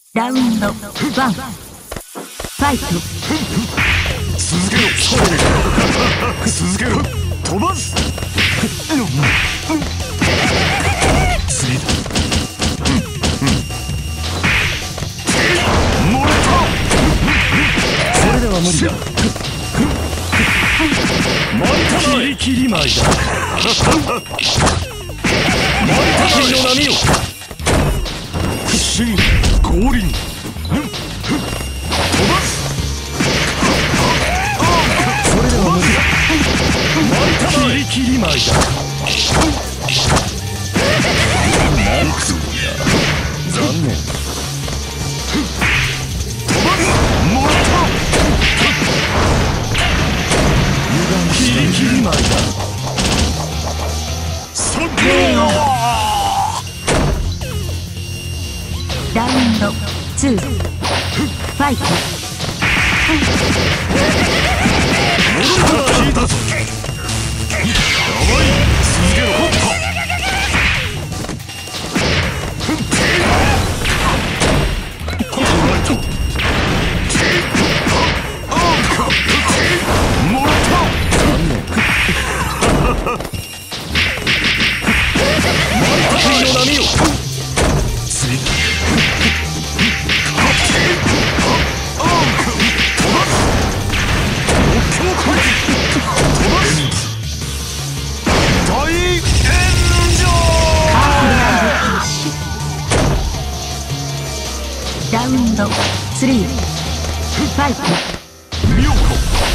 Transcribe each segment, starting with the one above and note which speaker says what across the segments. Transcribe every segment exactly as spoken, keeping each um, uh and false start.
Speaker 1: ラウンドワンファイト。
Speaker 2: 続けろ続けろ飛ばす次だもらったそれでは無理だ巻いたまえキリキリ舞いだ巻いたまえの波を真降臨飛ばすそれでは無理だ巻いたまえキリキリ舞いだなんつうんだ残念飛ばすもらった油断キリキリ舞いだそっと
Speaker 1: ラウンドツーファイト。
Speaker 2: 戻ったら引いたぞやばい続けろホッパもらった残念マイタティの波を次だ
Speaker 1: ラウンドスリーファイト。
Speaker 2: 妙子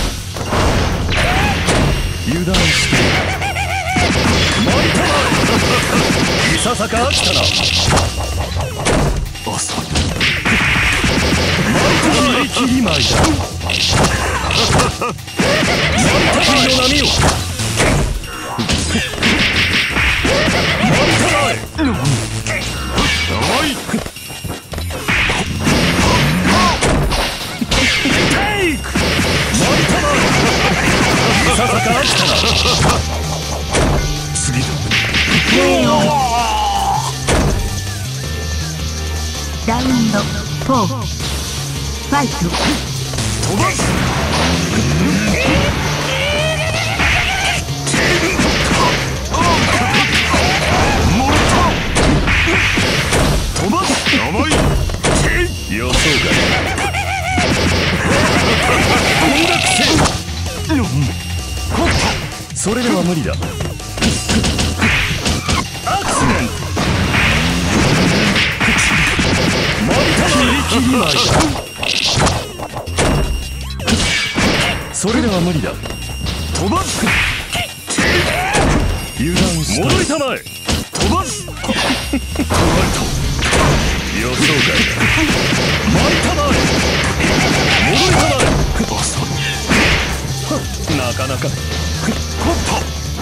Speaker 2: 油断して巻いたまいささか飽きたな朝巻いたまい切り巻いだ巻いたまいの波を巻いたまいやばいささか飽きたな次だ
Speaker 1: ラウンドフォーファイト。
Speaker 2: 飛ばすもらった飛ばすやばい予想外音楽性それでは無理だアクシデント巻いたまえキリキリ舞いだそれでは無理だ飛ばす油断した戻りたまえ飛ばす取られた予想外だ巻いたまえ戻りたまえなかなかホッパ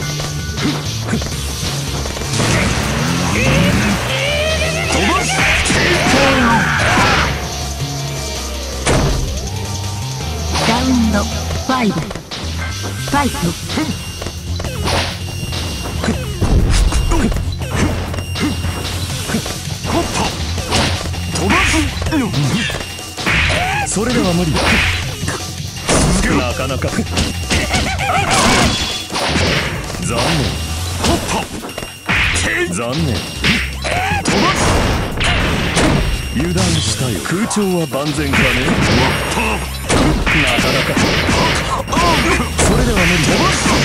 Speaker 2: 飛ばす
Speaker 1: ラウンドファイブファイト。
Speaker 2: ホッパ飛ばすそれでは無理だ続けろなかなか残念ホッパ残念飛ばす油断したよ空調は万全かねなかなかそれでは無理だ飛ばす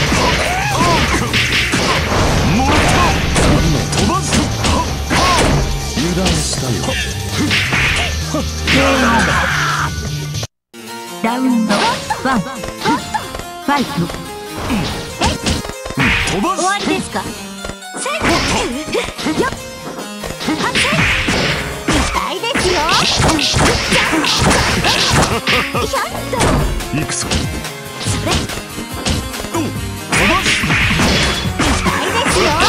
Speaker 2: もらった残念飛ばす油断したよ
Speaker 1: ラウンドワンファイト。
Speaker 2: 飛ばす
Speaker 1: 終わりですか。せっよっ痛いですよ。
Speaker 2: 行くぞ
Speaker 1: それ
Speaker 2: 飛ばす
Speaker 1: 痛いですよ。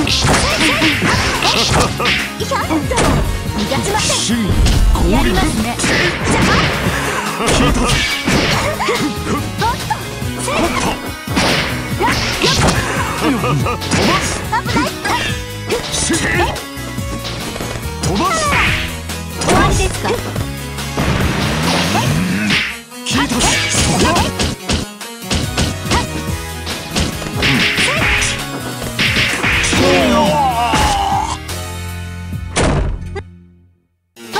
Speaker 1: ひょっと逃がしません。やりますね。じゃあ
Speaker 2: 引いたぞ
Speaker 1: おっとせっよっ
Speaker 2: 飛ばす
Speaker 1: 危ない
Speaker 2: 飛ばす
Speaker 1: 終わりですか。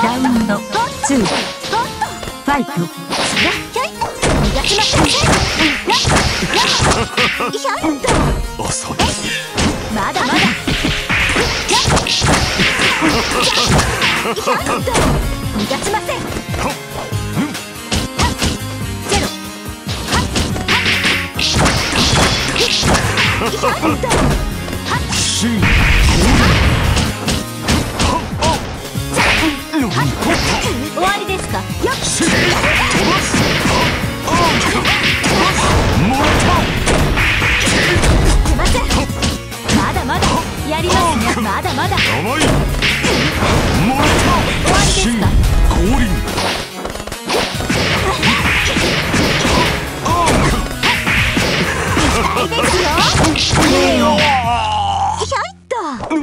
Speaker 1: ラウンドツーファイト。逃がしません。
Speaker 2: 遅い。
Speaker 1: まだまだ。逃がしません。ゼロ。
Speaker 2: シン
Speaker 1: 終わりですか。よっしゃ。まだまだやりますね。まだまだ。
Speaker 2: やばい。もらった。
Speaker 1: 終わりですか。
Speaker 2: 降臨。
Speaker 1: いいですよ。ひょいっと。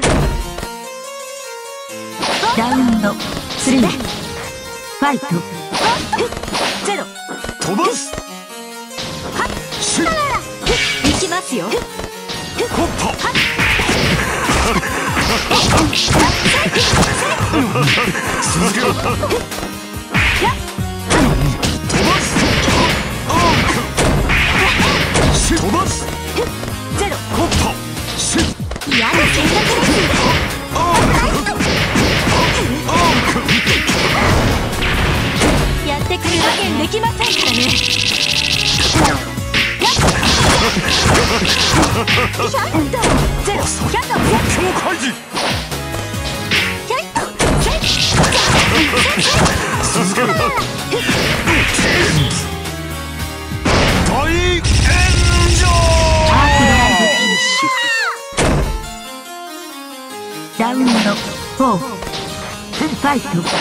Speaker 1: ラウンドスリーファイト。ゼロ。
Speaker 2: 飛ばす。シン
Speaker 1: いきますよ。
Speaker 2: ホッパ。続けろ。飛ばす。シン飛ばす。
Speaker 1: ゼロ。
Speaker 2: ホッパ。シン
Speaker 1: 嫌な選択です。やってくるわけできませんからね。ゼロ。キャット。
Speaker 2: 目標開示。
Speaker 1: キャット。
Speaker 2: 続けろ。大炎上。
Speaker 1: ラウンドフォーファイト。ボット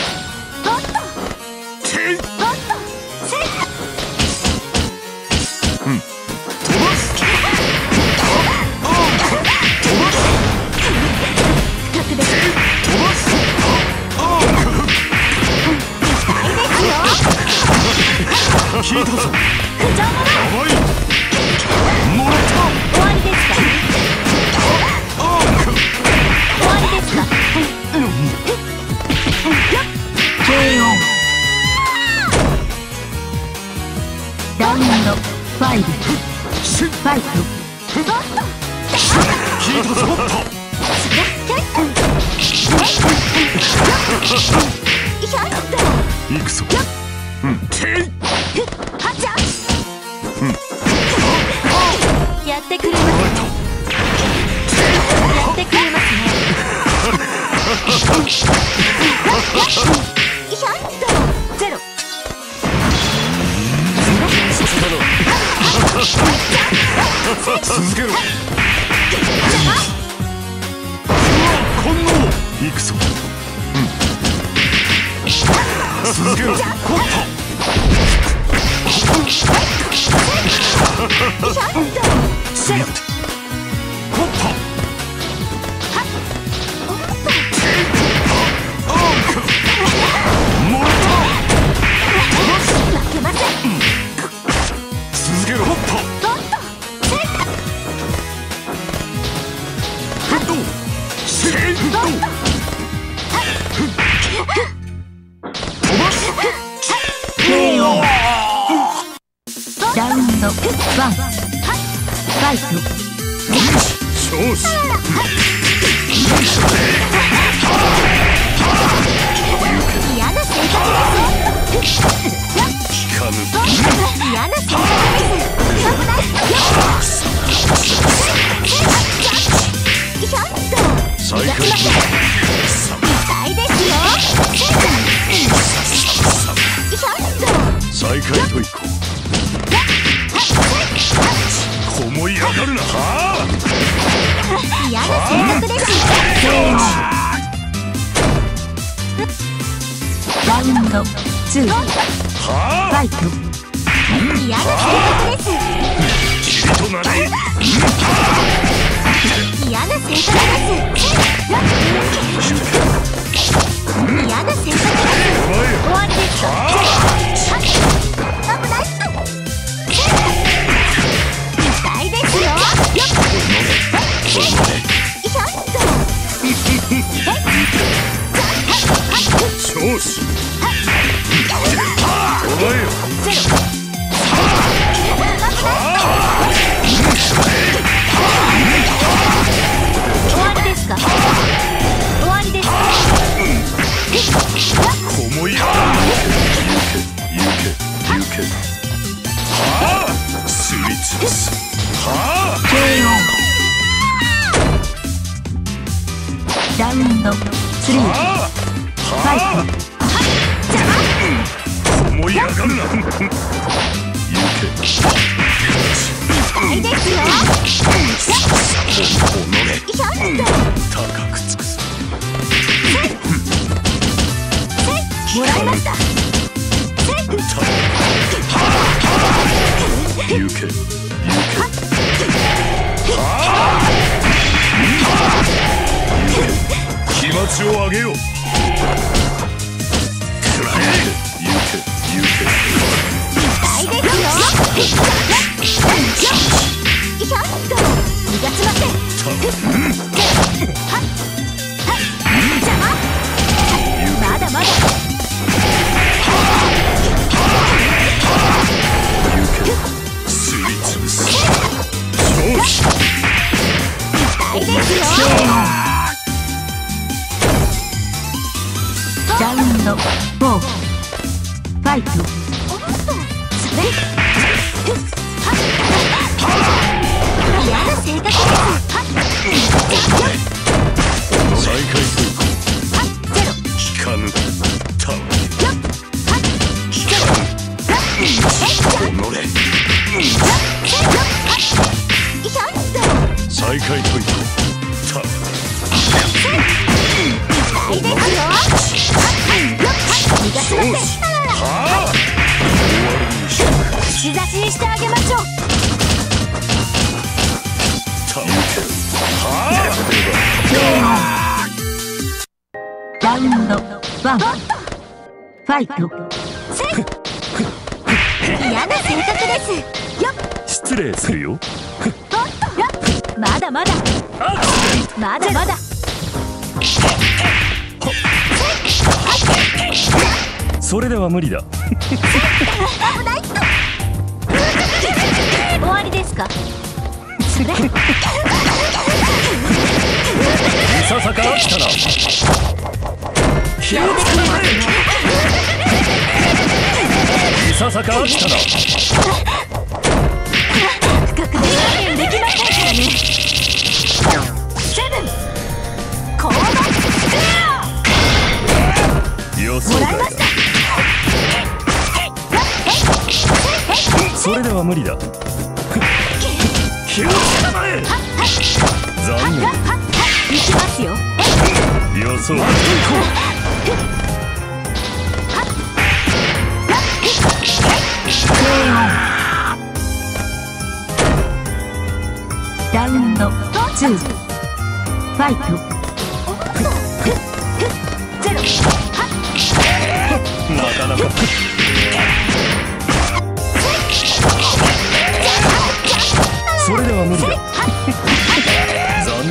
Speaker 2: テイ
Speaker 1: ボットセーフ。
Speaker 2: うん飛ばす。飛ばす。
Speaker 1: 深くです。
Speaker 2: 飛ばす。
Speaker 1: 痛いですよ。
Speaker 2: 聞いたぞ。
Speaker 1: 苦情も
Speaker 2: やばい。もらった。
Speaker 1: 終わりですか。終わりですか。ケーオー。ラウンドファイブ
Speaker 2: シン
Speaker 1: ファイト。ボット
Speaker 2: 聞いたぞ。行くぞ。うんテイ
Speaker 1: はちゃ
Speaker 2: うん
Speaker 1: やってくれますね。やってくれますね。ゼロ。
Speaker 2: 続けろ。今後行くぞ。うん続けろ。コッパ。
Speaker 1: ゼロ。
Speaker 2: コッパ。もらった。
Speaker 1: 負けません。
Speaker 2: 続けろ。コッパ。
Speaker 1: ボットセーフ。
Speaker 2: フットシェイフット飛ばす。
Speaker 1: ケーオー。ラウンドワンファイト。
Speaker 2: 勝負。
Speaker 1: 嫌な性格です。
Speaker 2: 聞かぬ。
Speaker 1: 嫌な性格です。
Speaker 2: 再開。
Speaker 1: 痛いですよ。
Speaker 2: 再開といこう。思い上がるな。は
Speaker 1: 嫌な性格です。ラウンドツーフ
Speaker 2: あ。
Speaker 1: ァイト。嫌な性格です。
Speaker 2: 君となれ。
Speaker 1: 嫌な性格です。嫌な性格です。終わりですか。危ない。痛いですよ。
Speaker 2: 勝利。 よしお前よ
Speaker 1: 終わりですか。終わりですか。
Speaker 2: 思いやらん行け行けはあすりつぶすはあ
Speaker 1: ラウンドスリー
Speaker 2: はあ
Speaker 1: ファイト。
Speaker 2: 思いやがるな行け
Speaker 1: いいですよ。
Speaker 2: 高くつくぞ
Speaker 1: もらいました。
Speaker 2: 行け行け気持ちを上げようくらえ行け行け
Speaker 1: いいですよ。いやっと逃がしません。まだまだ
Speaker 2: すりつぶすそうし
Speaker 1: いいですよ。ラウンドフォーファイト。それ嫌な性格です。
Speaker 2: 再開する引かぬたわ引かぬおのれ再開といこうたわ
Speaker 1: いいですよ。逃がしません。
Speaker 2: はあ終わりにしよう
Speaker 1: 串刺しにしてあげましょう。
Speaker 2: たわはあ
Speaker 1: ラウンドワンファイト。嫌な性格です。よっ
Speaker 2: 失礼するよ
Speaker 1: まだまだまだまだ
Speaker 2: それでは無理だ
Speaker 1: 危ないと終わりですか。それ
Speaker 2: いささか飽きたな気をつけなさいいささか飽きたな
Speaker 1: 深くで表現できませんからね。セブンコード
Speaker 2: 予想外だそれでは無理だ気をつけたまえ残念
Speaker 1: いきますよ。
Speaker 2: 予想外
Speaker 1: ラウンドツーファイト。ゼロ
Speaker 2: なかなかそれでは無理だ残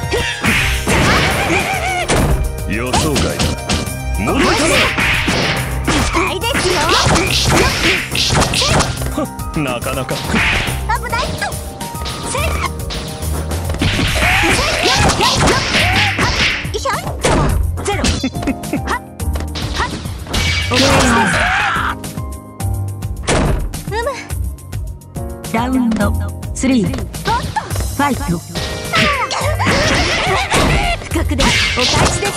Speaker 2: 念予想外だ戻りた
Speaker 1: いいですよ。
Speaker 2: まなかなか
Speaker 1: 危ないとセーフひょいっとゼロはっはっお願いします。うむラウンドスリーファイト。深くでお返しです。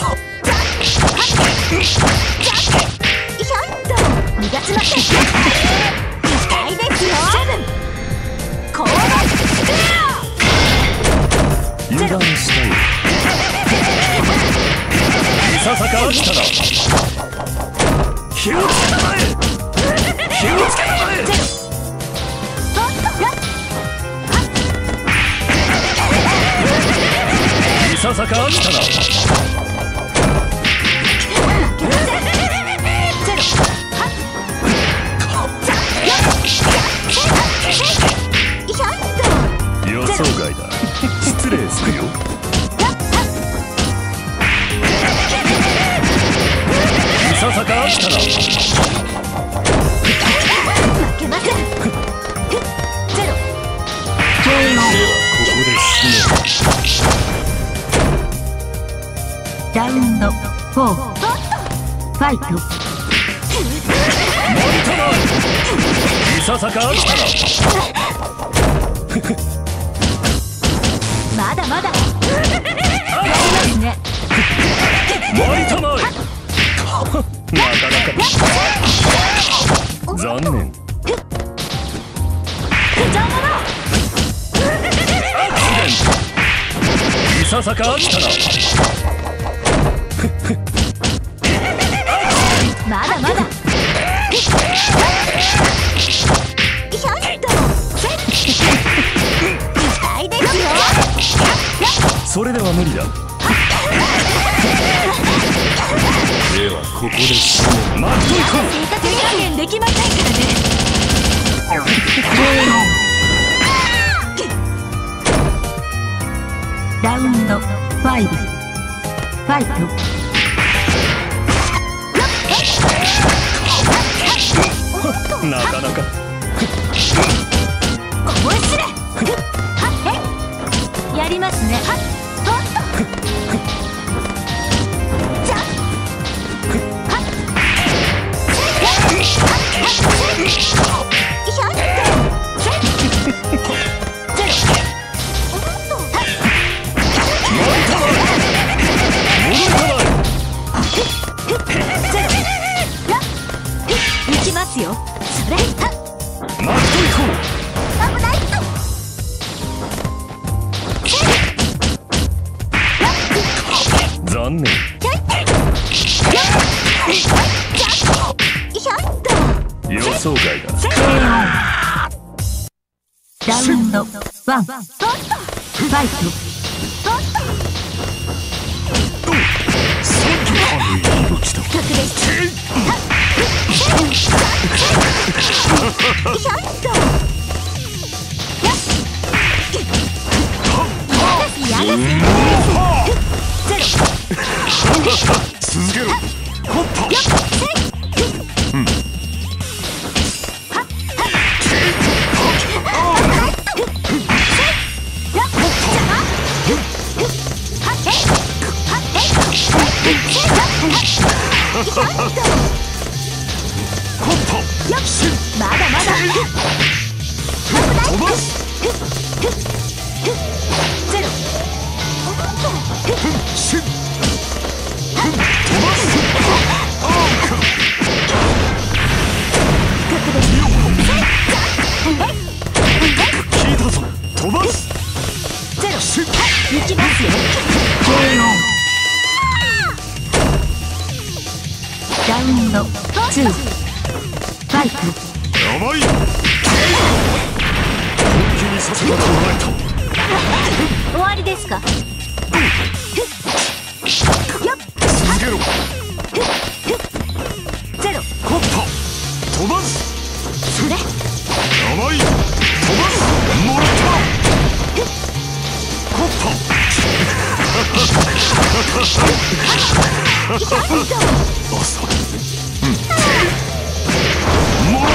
Speaker 1: ひょいっと逃がしません。痛いですよ。セブンコード
Speaker 2: 油断したよいささか飽きたな気をつけたまえ気をつけたまえいささか飽きたな予想外だ失礼するよいささか来たな。
Speaker 1: 負けません。ゼロ。
Speaker 2: ではここで死ね。
Speaker 1: ラウンドフォー。ファイト。
Speaker 2: マリトナいささか来たな。
Speaker 1: まだまだ。やりますね。
Speaker 2: マリトナイなかなか残念。
Speaker 1: 邪魔だ。
Speaker 2: いささか来たな。
Speaker 1: まだまだ。ひょっと。期待ですよ。
Speaker 2: それでは無理だ。ではここで死ね。待っといこう。
Speaker 1: 生活表現できませんからね。ラウンドファイブ。ファイト。
Speaker 2: なかなか
Speaker 1: 思い知れ。やりますね。はっとっと。じゃはっ行きますよ。それはっ
Speaker 2: 待っといこう。
Speaker 1: 危ないと。
Speaker 2: 残念。予想外だ。
Speaker 1: ラウンドワン。ファイト。格です。
Speaker 2: 続けろ。ホッパ。
Speaker 1: まだまだ。
Speaker 2: 飛ばす。
Speaker 1: ゼロ。
Speaker 2: 聞いたぞ。飛ばす。
Speaker 1: ゼロ。行きますよ。ラウンドツー。ファイト。
Speaker 2: やばい。本気にさせたと思えた。
Speaker 1: 終わりですか。
Speaker 2: 続けろ。
Speaker 1: ゼロ。
Speaker 2: ホッパ。飛ばす。
Speaker 1: それ。
Speaker 2: やばい。飛ばす。もらった。ホッパ。遅い。もらった。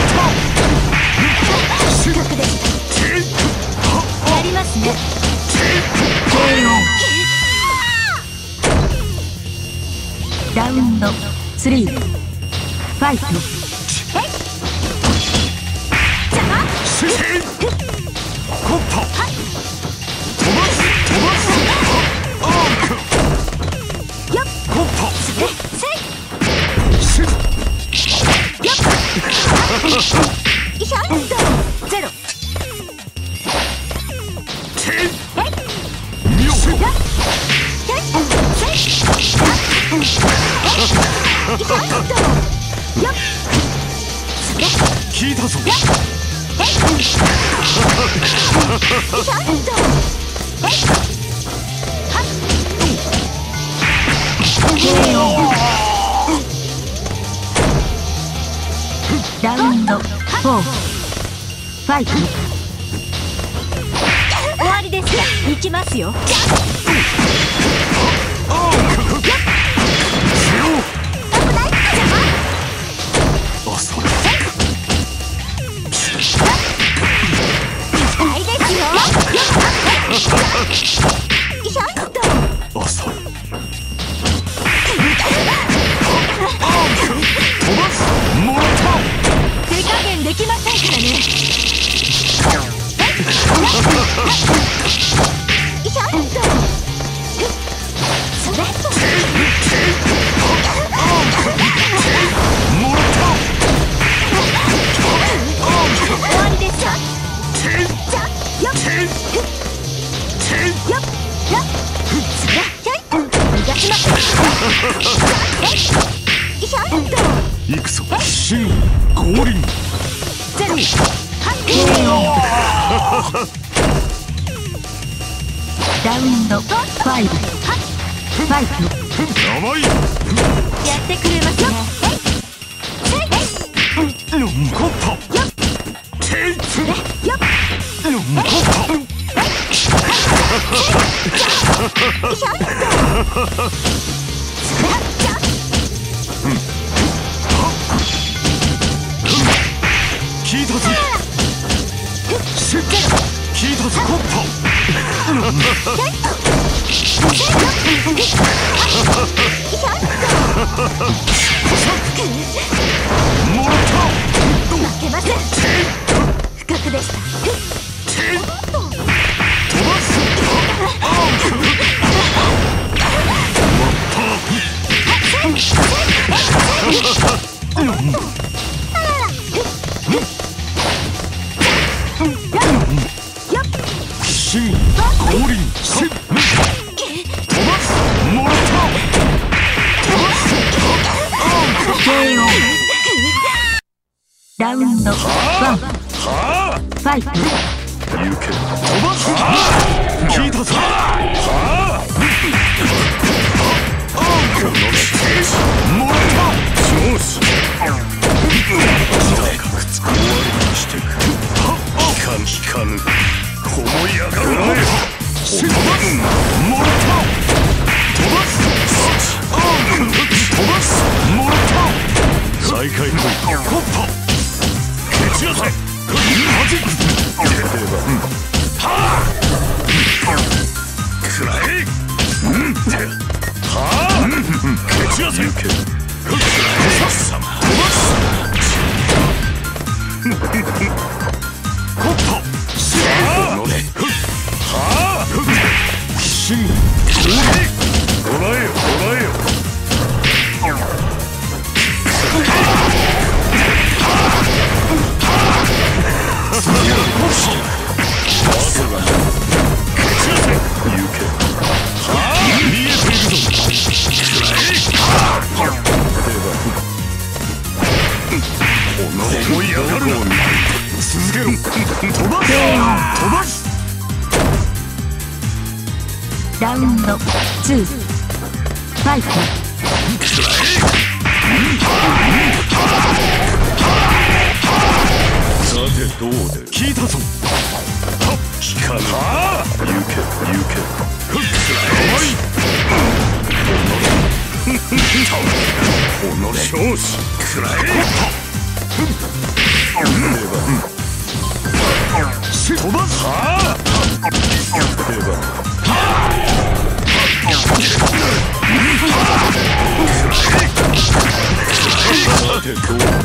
Speaker 1: やりますね。ラウンドスリー。ファイト。邪魔。
Speaker 2: ホッパ。飛ばす。飛ばす。アーク。
Speaker 1: よっ。
Speaker 2: ホッパ。
Speaker 1: ゼロ。
Speaker 2: 聞いたぞ。
Speaker 1: ラウンドフォー。ファイト。終わりですか。行きますよ。
Speaker 2: 新降臨
Speaker 1: ゼロ。ラウンドファイブ。ファイト。
Speaker 2: やばい。
Speaker 1: やってくれますよ。
Speaker 2: のんこっと。ていつ。
Speaker 1: よっ。
Speaker 2: のんこっと。聞いたぞ。しっ聞いたぞ。コッパ。もらった。
Speaker 1: 負けません。不覚でした。
Speaker 2: 飛ばす。新降臨し飛ばす。もらった。飛ばす。
Speaker 1: ケーオー。ラウンドワン。
Speaker 2: はあ。
Speaker 1: ファイト。
Speaker 2: 行け。飛ばす。聞いたぞ。はあ。もらった。調子。終わりにしてく。聞かぬ聞かぬ。こもいやがるな。飛ばす。もらった。飛ばす。飛ばす。もらった。再開とコッパ。蹴散らせ。マジック。出てれば。はあ。くらえ。うんて。はあ。蹴散らせ。くらえ。さっさま。飛ばす。コッパ。さあ。乗れ。はあ。新。こらえよ。こらえよ。思い上がるな。続けろ。飛ばす。飛ばす。
Speaker 1: ラウンドツー。ファイト。
Speaker 2: さてどうで。聞いたぞ。聞かぬ。はあ。行け行け。ふっくらえ。おのれ。少子。くらえ。飛ばす。はあ。さてどうだ。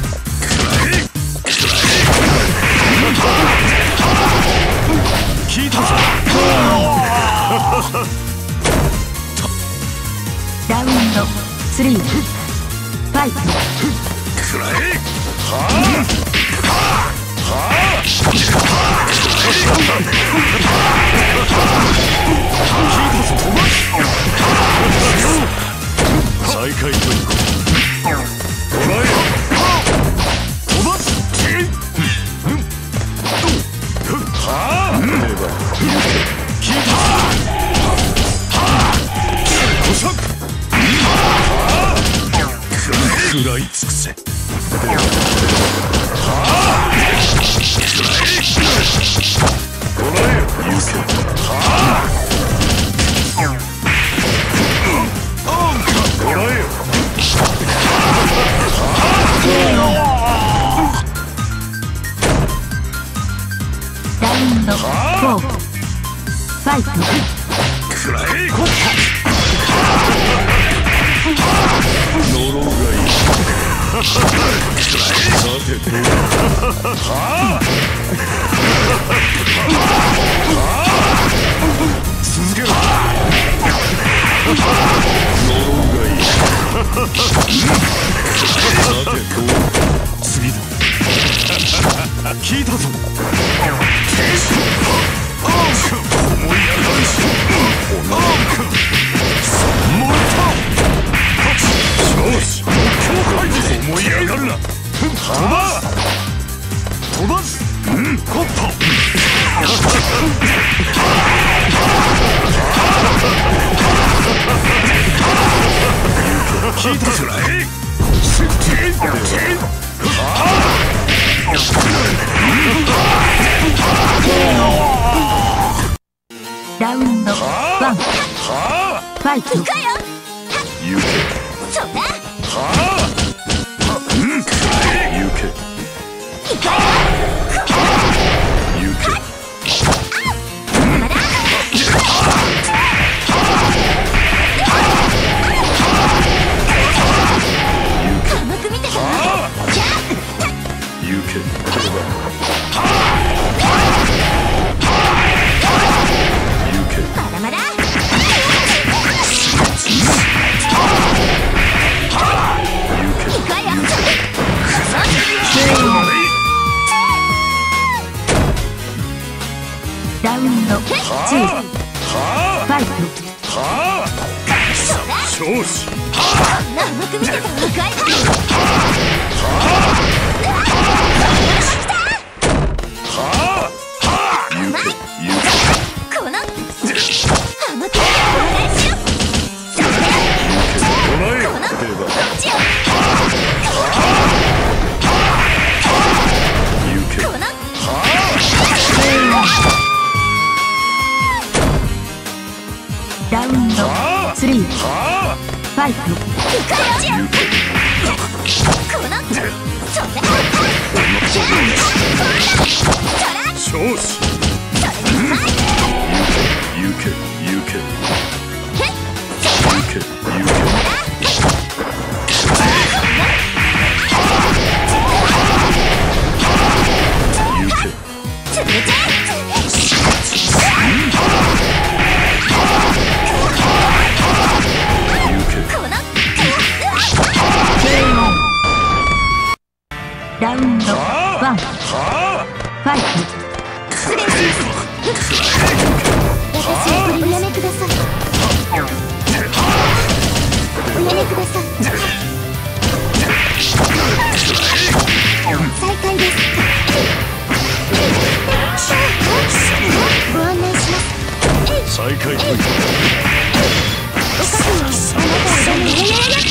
Speaker 2: 聞いたぞ。
Speaker 1: ラウンドスリー。ファイト。
Speaker 2: くらえ。はあ。はあ。聞いたぞ。飛ばす。再開といこう。お前飛ばす。はあ。聞いたぞ。捕食。食らい尽くせ。はあ。こらえよ。許せ。はあ。こらえよ。
Speaker 1: ラウンドフォー。ファイト。
Speaker 2: くらえ。コッパ。呪うがいい。さてどうだ。はあ。続けろ。呪うがいい。さてどうだ。次だ。聞いたぞ。思い上がるし。もらった。よし。思い上がるな。 飛ばす飛ばすうんコット聞いたくらい
Speaker 1: ラウンドワンファイト。行くよ。
Speaker 2: 行け。
Speaker 1: そうだ。
Speaker 2: うん。行け。
Speaker 1: 行くよ。
Speaker 2: 行け。
Speaker 1: まだ。甘く見てたわ。
Speaker 2: 行け。
Speaker 1: まだまだ。ラウンドツーファイト。
Speaker 2: 少子
Speaker 1: 甘く見てたわ。この甘く見てお願いしよう。このこっちよ。このラウンドスリーファイト。このそうだ。
Speaker 2: 少子行け行け行け行け
Speaker 1: ラウンドワンファイト。失礼します。私をおやめください。おやめください。再開です。ご案内します。
Speaker 2: 再開という
Speaker 1: おかくのあなたをダメやや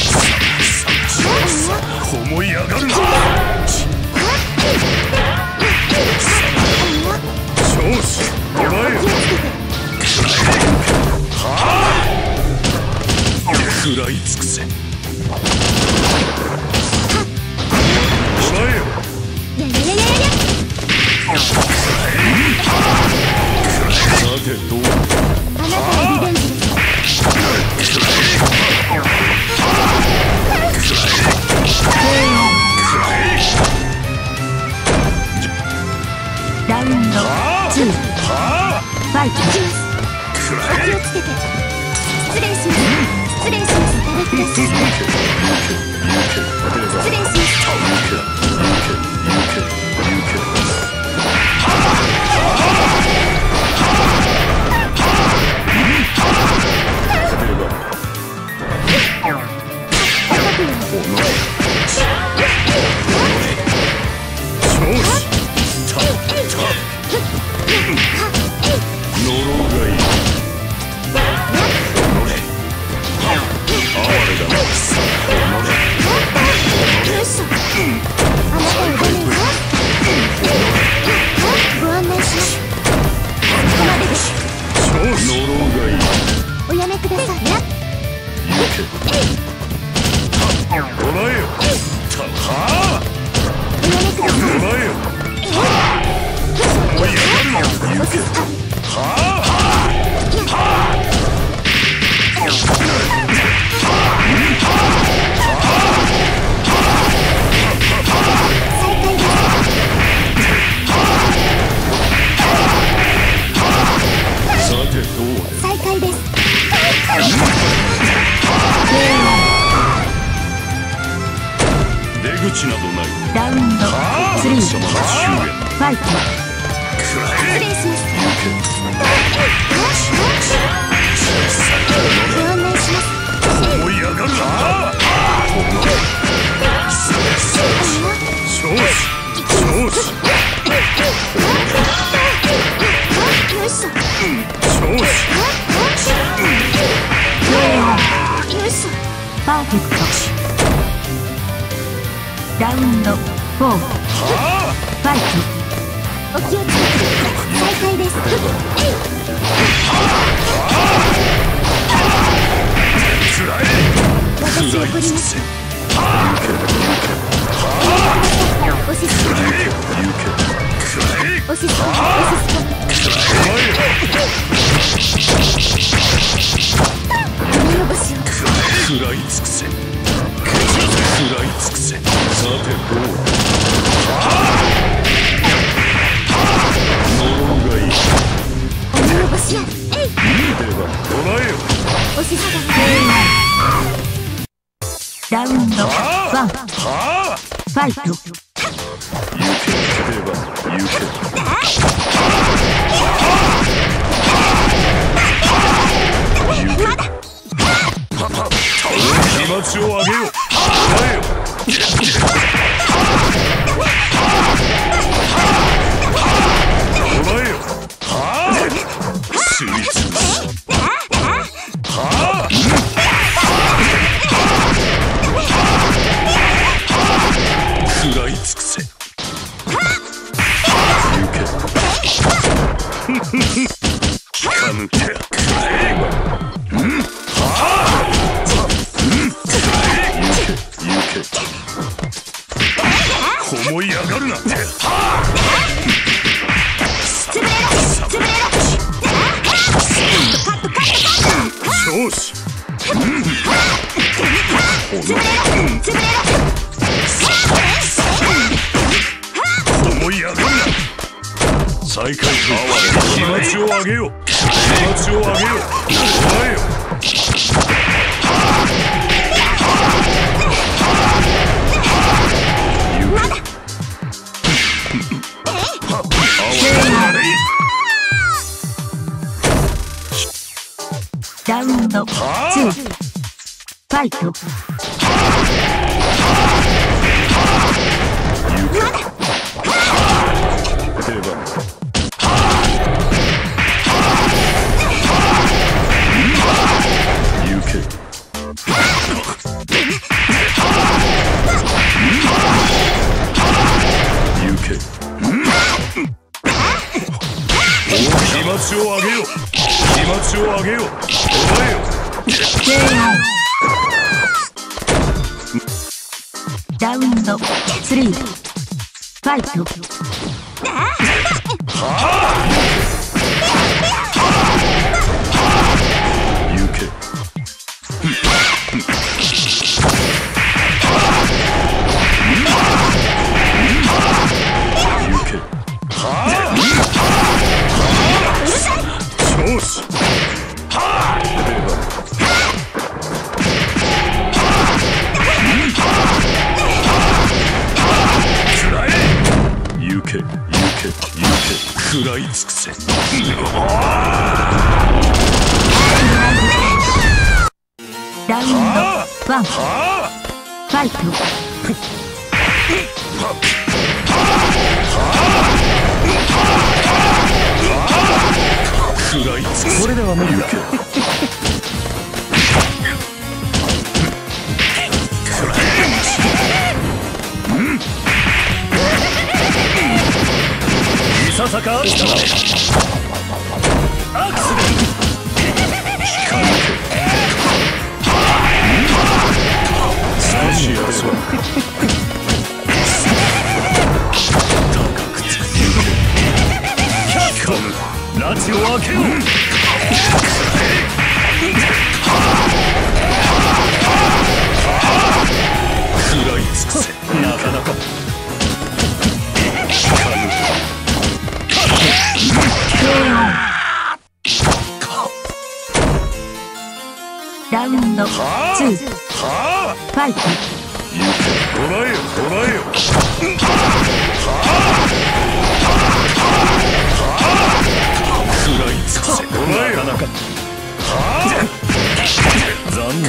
Speaker 1: や
Speaker 2: 思い上がるな。少子お前食らい尽くせ。お前よ
Speaker 1: ややややや
Speaker 2: さてどう
Speaker 1: あなたのリベンジです。ラウンドツーファイト。お気をつけて。失礼します。失礼します。いただきます。失礼します。おやめください。
Speaker 2: お前よは
Speaker 1: おやめください。
Speaker 2: お前よおいやるの行けはさてどう
Speaker 1: 再開です。
Speaker 2: 出口などない。
Speaker 1: ラウンドスリーファイト。
Speaker 2: 失
Speaker 1: 礼します。ご案内します。
Speaker 2: 思い上がるな。少子
Speaker 1: ラウンドフォーファイト。お気をつけて。再開です。えい。
Speaker 2: つらい。
Speaker 1: 私怒ります。おしすぎ。おしすぎ。おしすぎ。お見よぼしを。
Speaker 2: 食らい尽くせ。食らい尽くせ。さてどう呪うがいい。
Speaker 1: お見よぼしを。えい。
Speaker 2: では唱えよ。
Speaker 1: おしすぎ。ラウンドワンファイト。
Speaker 2: 行けでは行け。気持ちを上げよ。唱えよ。唱えよ。知り尽くし。食らい尽くせ。行け。かぬけ。思い上がるな。調子。思い上がるな。再開気持ちを上げよ。気持ちを上げよ。唱えよ。
Speaker 1: ラウンドツーファイト。
Speaker 2: 気持ちを上げよ。気持ちを上げよ。
Speaker 1: ラウンドスリーファイト。
Speaker 2: 行け。調子。行け行け行け。食らい尽くせ。
Speaker 1: ラウンドワンファイト。
Speaker 2: 食らい尽くせ。これでは無理だ。いささかアクシデント。差しやそう。高くつく。拉致を開けよう。食らい尽くせ。なかなか。
Speaker 1: ラウンドツーファイト。
Speaker 2: 行け。捉えよ捉えよ。食らい尽くせ。捉えよ。なかなか。残念。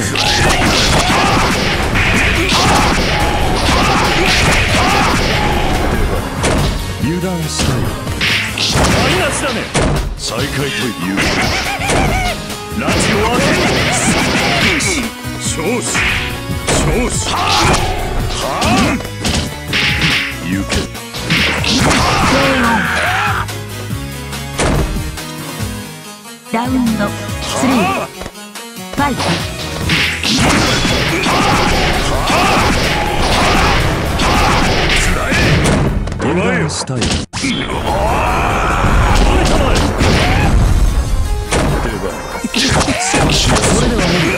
Speaker 2: 油断したよ。台無しだね。再開という拉致を開けろ。少子少子はあ
Speaker 1: ラウンドスリーファイト。
Speaker 2: 油断したい。それでは無理だ。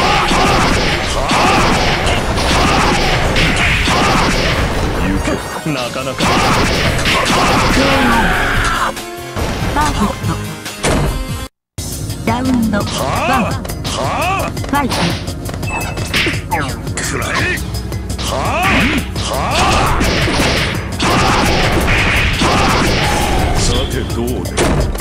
Speaker 2: 行け。なかなか
Speaker 1: パーフェクト。ラウンドワンファイト。
Speaker 2: くらえ。さてどうだ。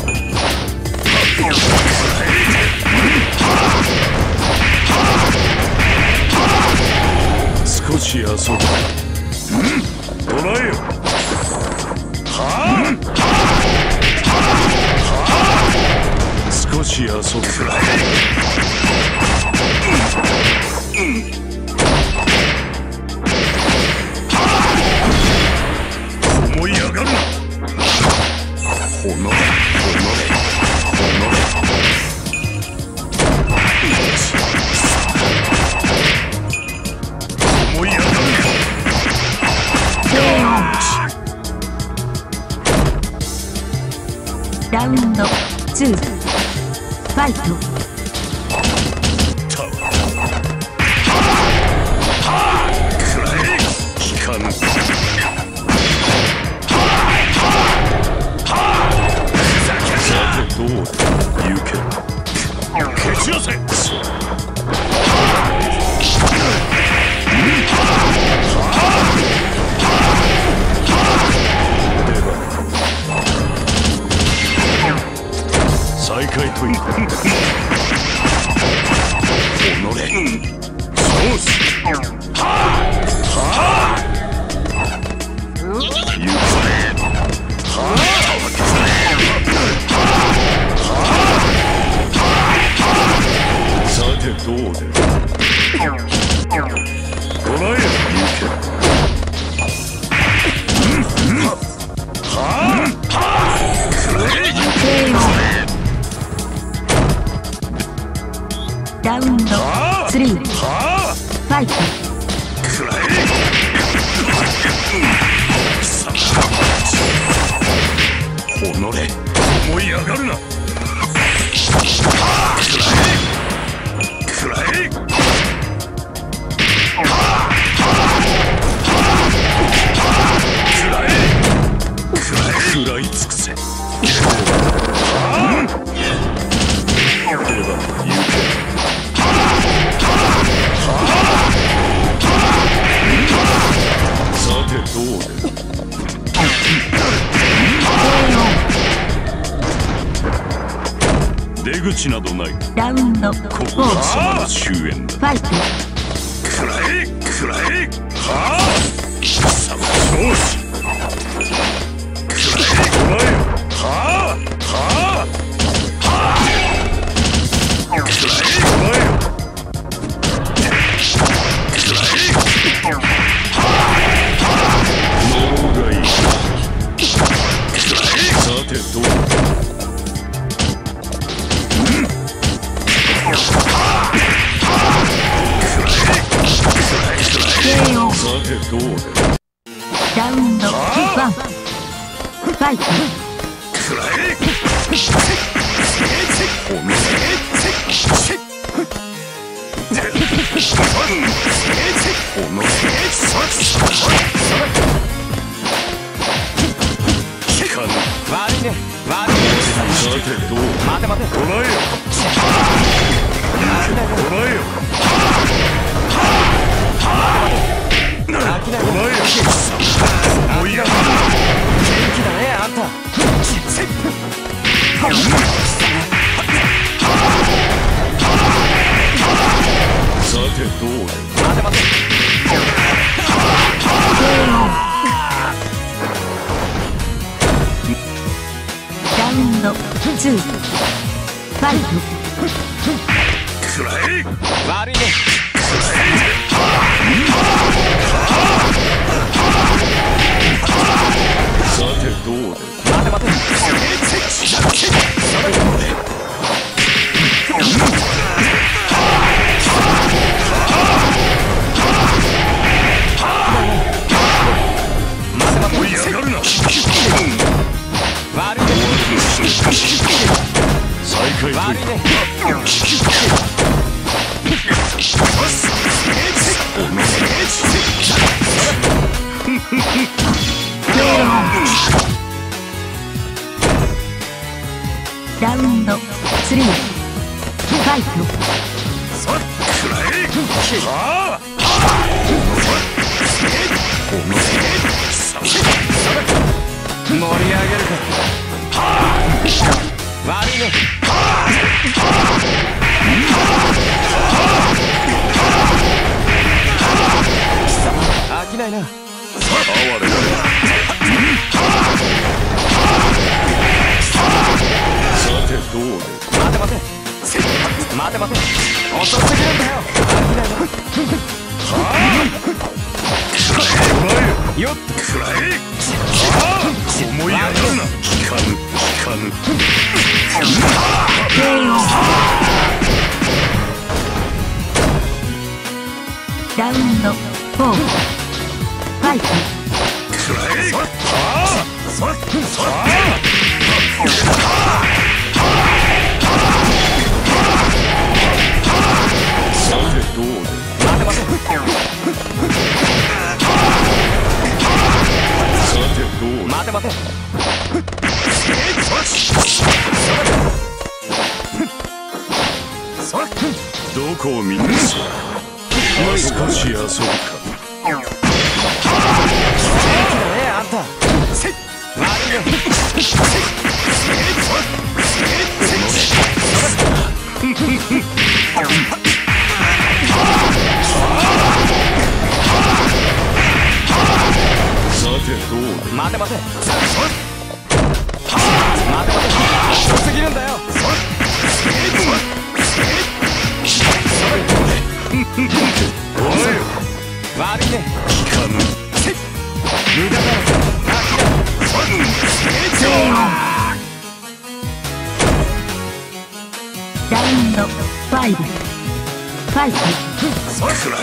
Speaker 2: 少し遊ぶ。捕らえよ。少し遊ぶ。思い上がるな。ほのれほのれほのれ。思い上がるな。
Speaker 1: ラウンドツーファイト。
Speaker 2: どうだ。行け。蹴散らせ。再開といく。おのれ。そうし。行くぜ。さてどうで。捕らえよ。行け。
Speaker 1: ラウンドスリーファイト。
Speaker 2: おのれ。思い上がるな。くらえ。食らい尽くせ。では行け。さてどうで。出口などない。
Speaker 1: ラウンドフォ
Speaker 2: ここが貴様の終焉だ。
Speaker 1: ファイト。
Speaker 2: くらえくらえ。はあ。貴様調子。くらえくらえ。はあはあはあ。くらえくらえ。くらえ。もうがいい。くらえ。さてどうだ。さてどうだ。
Speaker 1: ラウンドワンファイト。
Speaker 2: くらえ。おのれ。おのれ。聞かぬ。
Speaker 3: 悪いね悪いね。
Speaker 2: さてどうだ。
Speaker 3: 待て待て。
Speaker 2: 捕らえよ。捕らえよ。捕らえよ。思い上がる。
Speaker 3: 元気だねあんた。
Speaker 2: さてどうだ。
Speaker 3: 待て待て。
Speaker 1: ラウンドツーファイト。
Speaker 2: くらえ。
Speaker 3: 悪いね。
Speaker 2: さてどうだ。
Speaker 3: 待て待て。
Speaker 1: ラウンドスリーファイト。
Speaker 2: さっくらえはあ
Speaker 3: 盛り上げるか。悪いね。飽きないな。
Speaker 2: 哀れだ。さてどうで。
Speaker 3: 待て待て待て待て、遅すぎるんだよ。飽きないな。よっ
Speaker 2: くらえ。思い上がるな。聞かぬ聞かぬ。
Speaker 1: ラウンドフォーファイト。
Speaker 2: くらえ。さあさあさてどうで。
Speaker 3: 待て待て待て待て。
Speaker 2: どこを見てる。少し遊ぶか。
Speaker 3: 元気だねあんた。悪いよ。
Speaker 2: さてどうで。
Speaker 3: 待て待て待て待て、遅すぎるんだよ。悪いね。
Speaker 2: 聞かぬ。
Speaker 3: 無駄だろ。
Speaker 1: ラウンドファイブファイト。
Speaker 2: さくらえ。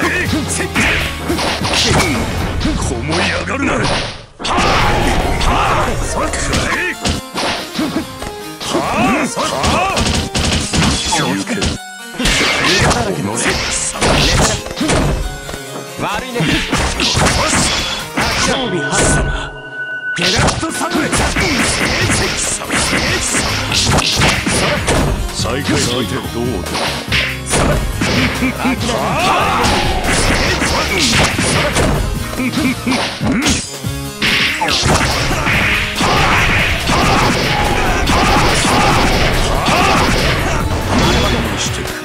Speaker 2: こもい上がるな。さくらえ。はあさあ行け。
Speaker 3: 悪いね。
Speaker 2: ゲラッとサブレ。再開相手どうだ。してくれ。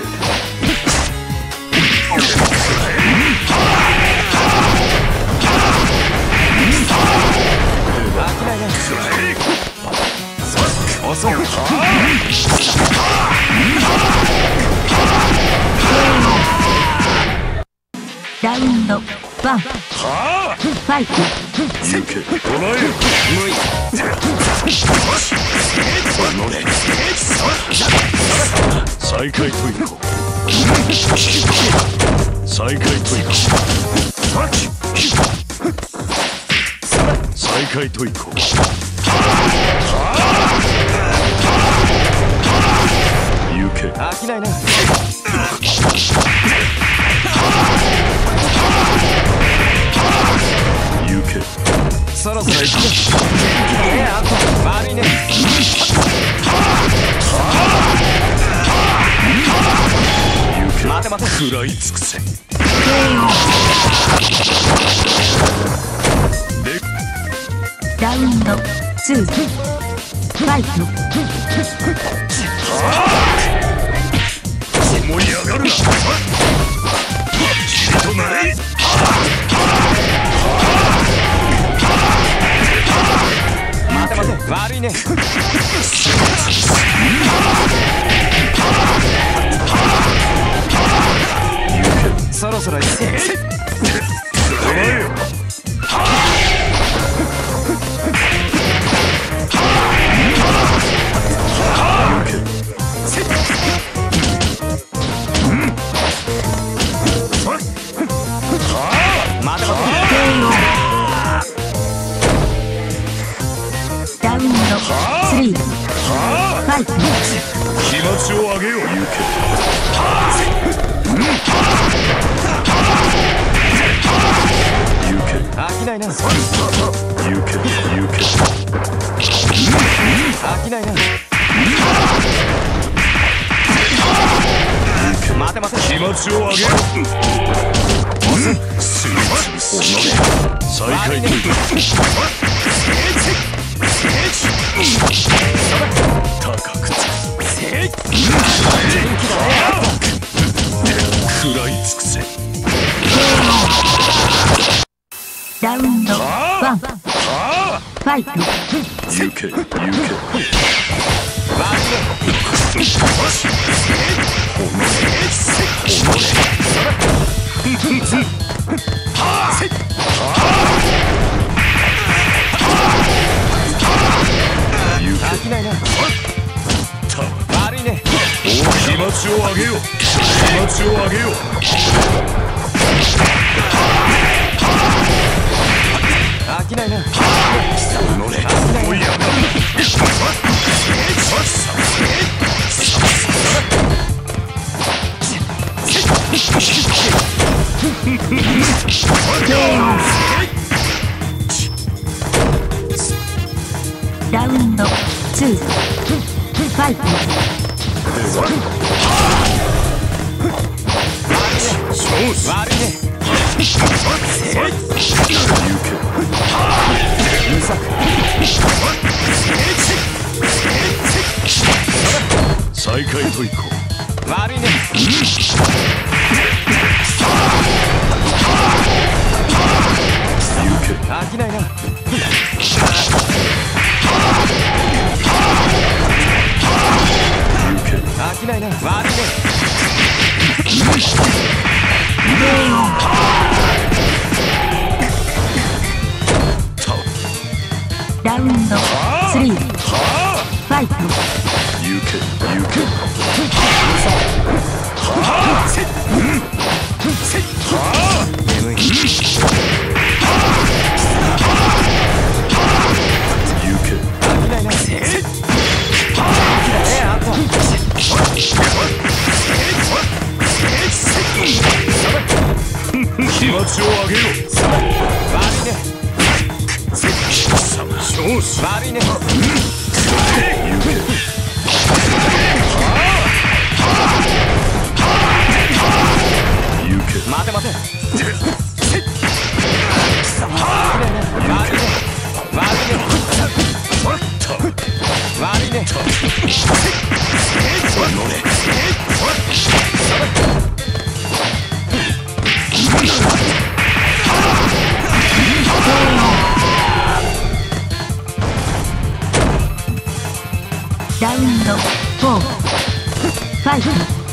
Speaker 3: 遅い。
Speaker 1: ラウンドワンファイト。
Speaker 2: 行け。捕らえる。
Speaker 3: 無理。
Speaker 2: 再開といこう。再開といこう。再開といこう。行け。
Speaker 3: 飽きないな。
Speaker 2: 行け。
Speaker 3: そろそろ行く。元気だねあんた。悪いね。
Speaker 2: 行け。
Speaker 3: 待て待て。
Speaker 2: 食らい尽くせ。
Speaker 1: ラウンドツーファイト。
Speaker 2: 思い上がるな。尻となれ。
Speaker 3: 待て待て。悪いね。そろそろ行く。
Speaker 2: 捕らえよ。
Speaker 3: 待て待て。
Speaker 1: ラウンドスリーファイト。
Speaker 2: 気持ちを上げよう。行け。行け。
Speaker 3: 飽きないな。
Speaker 2: 行け行け
Speaker 3: 飽きないな。待て待て。
Speaker 2: 気持ちを上げろ。すりつぶす。再開と高くつく。食らい尽くせ。
Speaker 1: ラウンドワンファイト。
Speaker 2: 行け行け
Speaker 3: 飽きないな。悪いね。
Speaker 2: 気持ちを上げよう。気持ちを上げよう。
Speaker 3: 飽きないな。
Speaker 2: おいやめろ。
Speaker 1: ラウンドツーファイト。
Speaker 3: 悪いね。
Speaker 2: 再開といこう。
Speaker 3: 悪いね。飽きないな。飽きないな。悪いね。
Speaker 1: ラウンドスリーファイト。
Speaker 2: 行け行け
Speaker 3: 眠い。
Speaker 2: 行け
Speaker 3: 飽きないな。あんた。
Speaker 2: 気持ちを上げよう。
Speaker 3: 悪いね。悪いね。待て待て。悪いね。悪いね。
Speaker 1: ラウンドフォーファイト。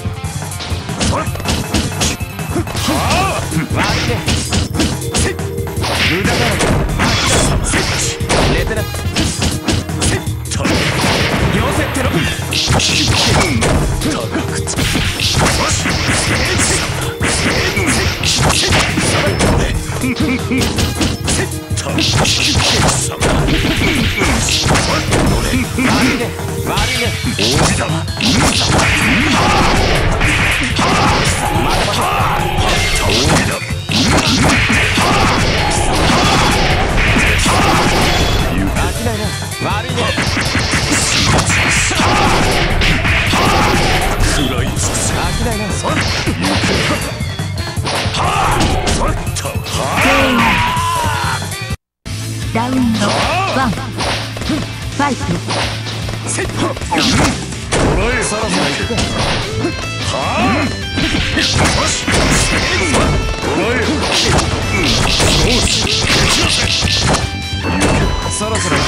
Speaker 3: 悪いね。無駄だろ。寝てな。よせってろ。
Speaker 2: 高くつく。
Speaker 3: 悪いね。悪いね。
Speaker 2: 大火だ。
Speaker 3: 待て待て。
Speaker 2: 大火だ。
Speaker 3: 飽きないな。悪いね。
Speaker 2: 食らい尽くせ。
Speaker 3: 飽きないな。
Speaker 1: ラウンドワンファイト。
Speaker 2: 捕らえさらば行け。はあ。捕らえ。
Speaker 3: そろそろ。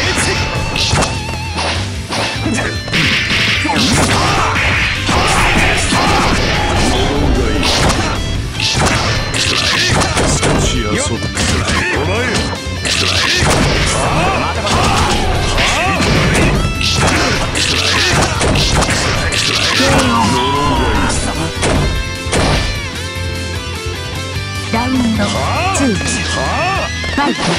Speaker 2: 少し遊ぶ。捕らえ。
Speaker 1: ラウンドツーファイト。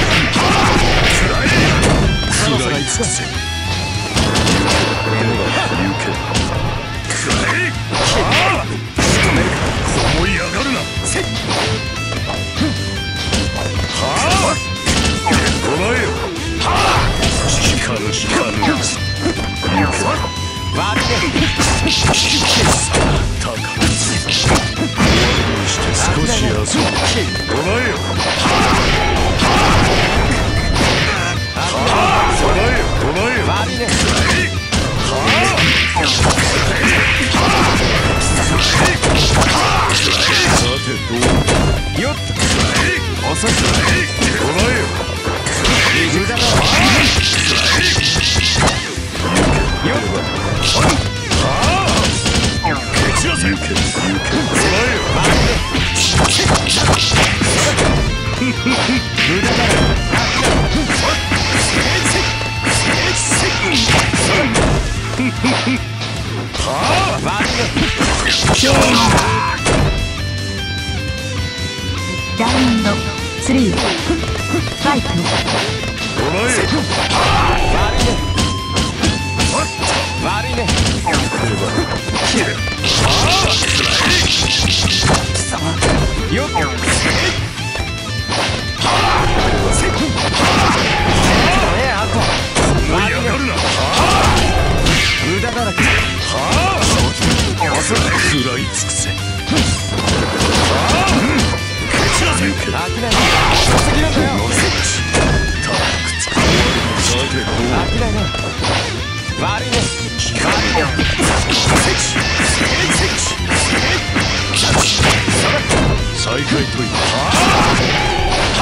Speaker 2: 食らい尽くせ。
Speaker 1: ラウンドスリーファイト。
Speaker 3: 悪いね。よっ。無駄だらけ。食らい尽くせ。飽きないな。遅すぎるんだよ。飽きないな。悪いね。悪いね。再開といった。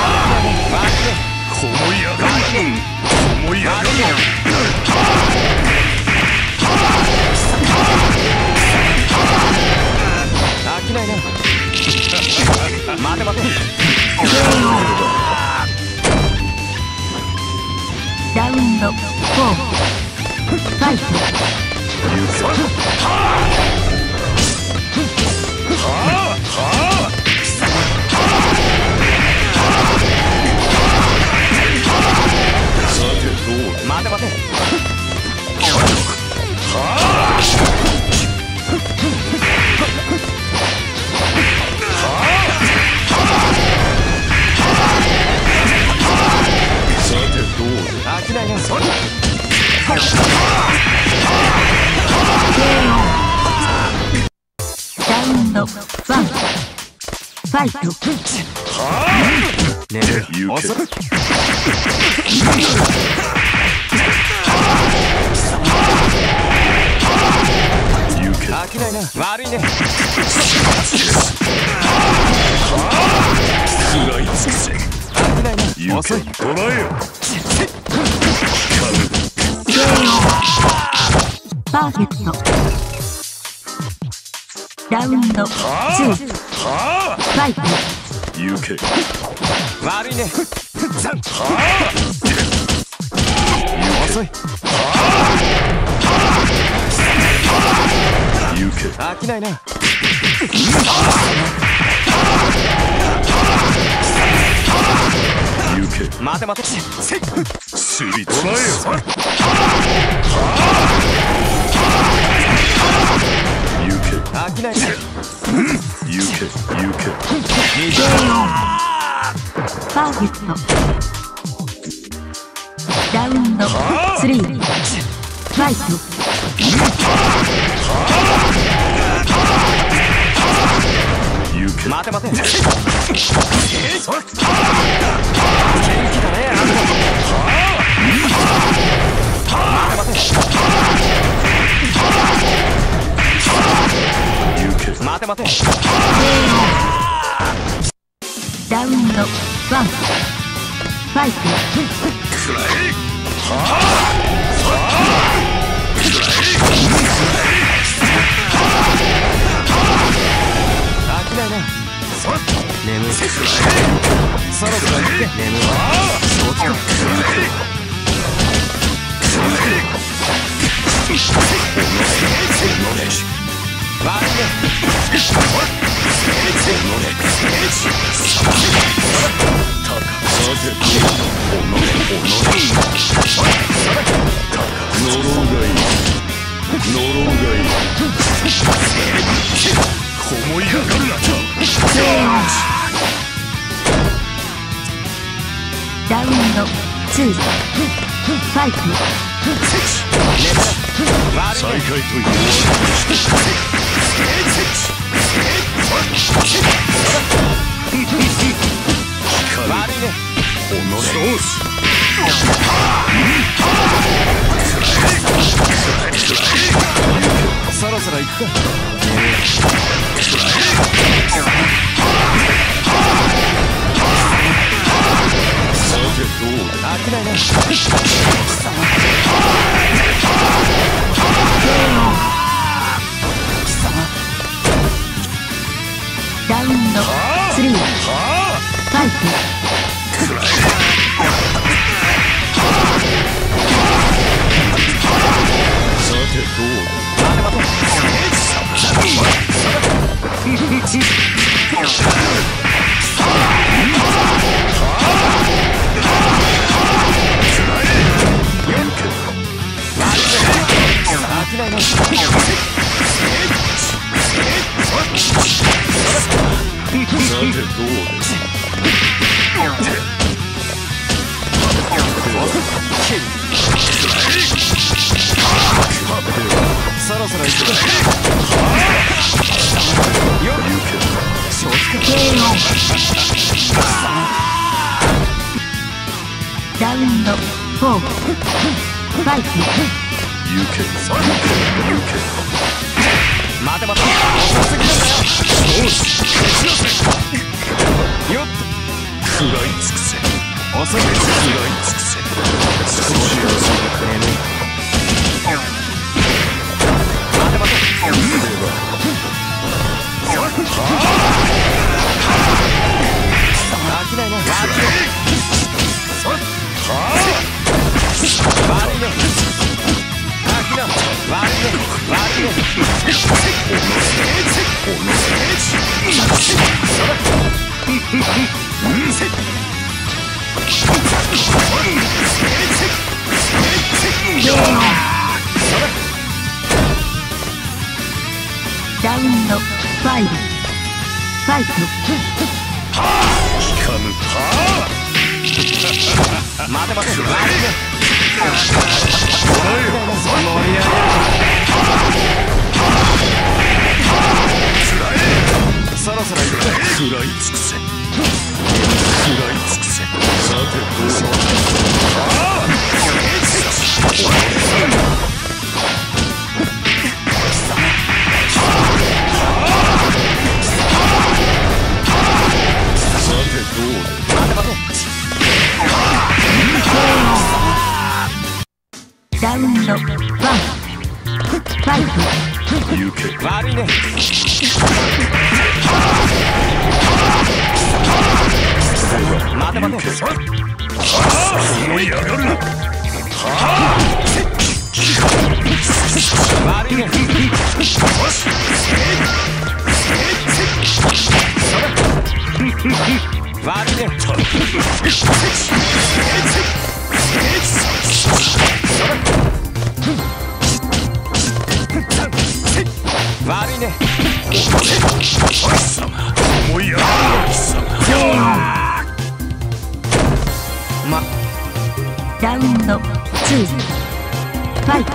Speaker 3: こもいやがるな。こもいやがるな。飽きないな。待て待て。
Speaker 1: ラウンドフォーファイト。
Speaker 3: 待て待て。飽きないな。
Speaker 1: ラウンドワンファイト。
Speaker 3: ねえ、遅い。飽きないな。悪いね。食らい尽くせ。飽きないな。遅い。捕らえよ。
Speaker 1: パーフェクト。ラウンドツーファイト。
Speaker 2: 行け。
Speaker 3: 悪いね。遅い。
Speaker 2: 行け。
Speaker 3: 飽きないな。
Speaker 2: 行け。
Speaker 3: 待て待て。
Speaker 2: すり捕らえよ。行け。
Speaker 3: 飽きないな。
Speaker 2: 行け。行け。
Speaker 1: パーフェクト。ラウンドスリーファイト。
Speaker 3: 待て待て。元気だね。待て待て。待て待て。
Speaker 1: ラウンドワンファイト。
Speaker 2: くらえ。
Speaker 3: 飽きないな。眠い。そろそろ行って。眠い。そうか。悪いね。
Speaker 2: こもいやがるな。
Speaker 1: ラウンドツーファイト。
Speaker 2: 再開という
Speaker 3: 悪いね。そろそろ行くか。飽きないな。
Speaker 1: ラウンドスリーファイト。
Speaker 3: 待て待て。 そろそろ行くぞ。よっ少数
Speaker 1: ケーオー。ラウンドフォー。ファイト。
Speaker 2: 行け行け
Speaker 3: 待て待て、遅すぎるんだよ。よしよっ
Speaker 2: 食らい尽くせ
Speaker 3: 遅い
Speaker 2: 食らい尽くせ少し休む
Speaker 3: 待て待て飽きないな。悪いね。飽きな。悪いね。悪いね。
Speaker 1: ラウンドファイブ。ファイト。
Speaker 2: 聞かぬ
Speaker 3: 待て待て。悪いね。そろそろ行く。
Speaker 2: 食らい尽くせ食らい尽くせさてどうぞさてどうぞ
Speaker 3: 待て待て。
Speaker 1: ラウンドワン。ファイト。
Speaker 2: 行け
Speaker 3: 悪いね。待て待て。
Speaker 2: 思い上がるな
Speaker 3: 悪いね。悪いね。悪いね。
Speaker 2: 思い上がる
Speaker 3: ま
Speaker 1: ラウンドツー。ファイト。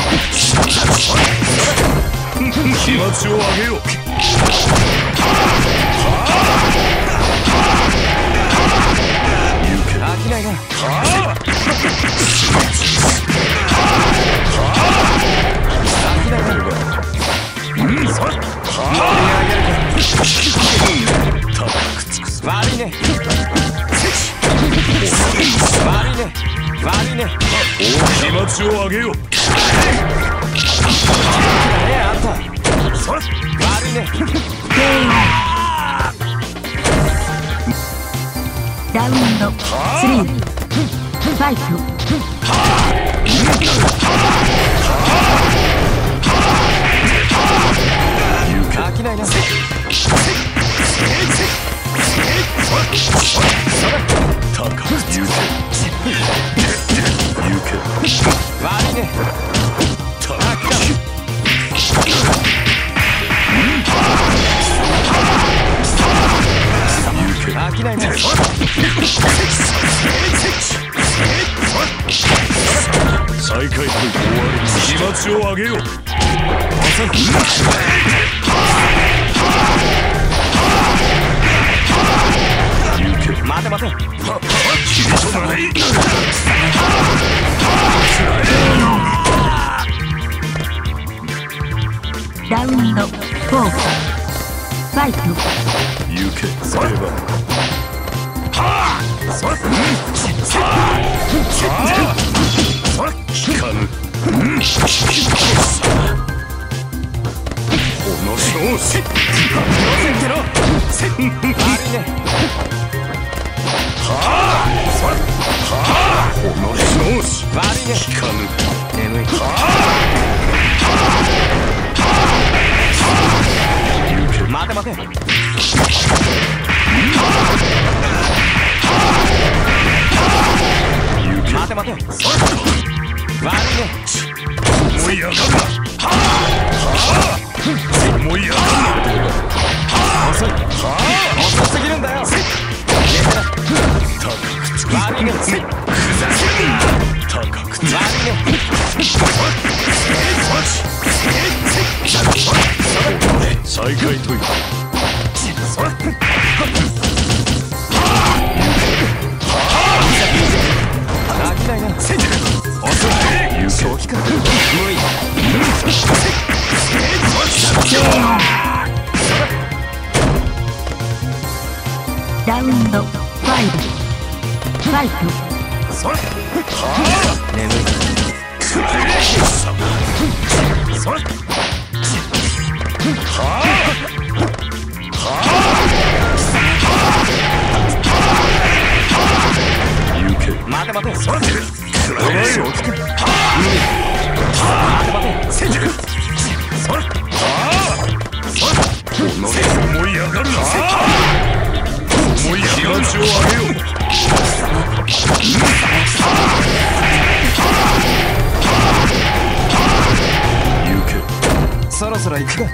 Speaker 2: 気持ちを上げよう
Speaker 3: 飽きないな。飽きないな。悪いね。悪いね。悪いね。
Speaker 2: 気持ちを上げよう
Speaker 3: ねえあんた。悪いね。
Speaker 1: ラウンドスリー。ファイト。
Speaker 3: 飽きないな。
Speaker 2: 高く言うて言うけ
Speaker 3: 悪いね。
Speaker 2: 高く
Speaker 3: 飽きないな。
Speaker 2: 再開と終わり気持ちを上げよう
Speaker 3: 待て待て。
Speaker 1: ラウンドフォー。ファイト。
Speaker 2: 行けそれは聞かぬこの少子
Speaker 3: 悪いね。
Speaker 2: この少子
Speaker 3: 悪いね。
Speaker 2: 聞かぬ
Speaker 3: 眠い。
Speaker 2: 行け
Speaker 3: 待て待て。 て。待て待て。悪いね。
Speaker 2: 思い上がるな。思い上がるな。
Speaker 3: 遅い。遅すぎるんだよ。悪いね。
Speaker 2: 高くつ
Speaker 3: 悪いね。
Speaker 2: 再開といた。
Speaker 3: 飽きないな。遅い。正気か。無理。
Speaker 1: ラウンドファイブファイト。
Speaker 3: 眠い。待て待て。そらてる。正気か。無理。待て待て。戦術。そら。
Speaker 2: 思い上がるな。思い上がる気持ちを上げよう。
Speaker 3: そろそろ行くか。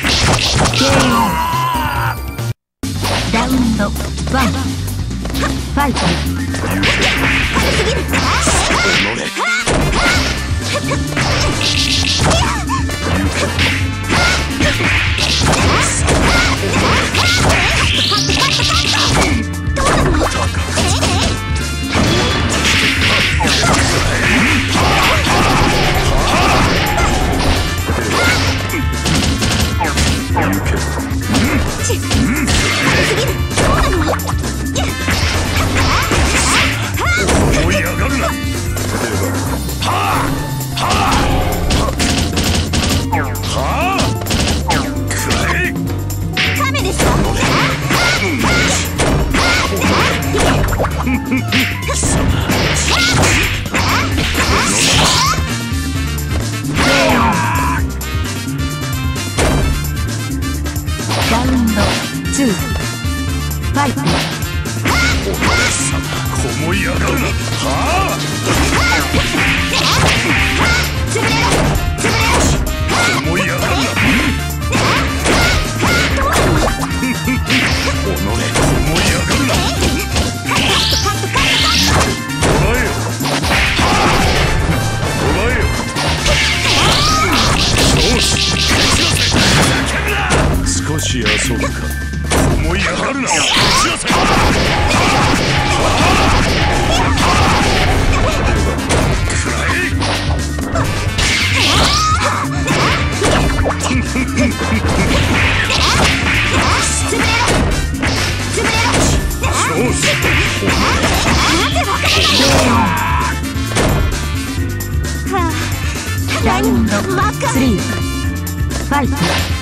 Speaker 1: ラウンドワンファイト。
Speaker 2: 思い上がるな。
Speaker 1: 亀ですか。ラウンドツーファイト。
Speaker 2: 思い上がるな。はあ。思い上がるな。思い上がるな。お前よ。お前よ。少し遊ぶか。思い上がるな。
Speaker 1: ラウンドスリーファイト。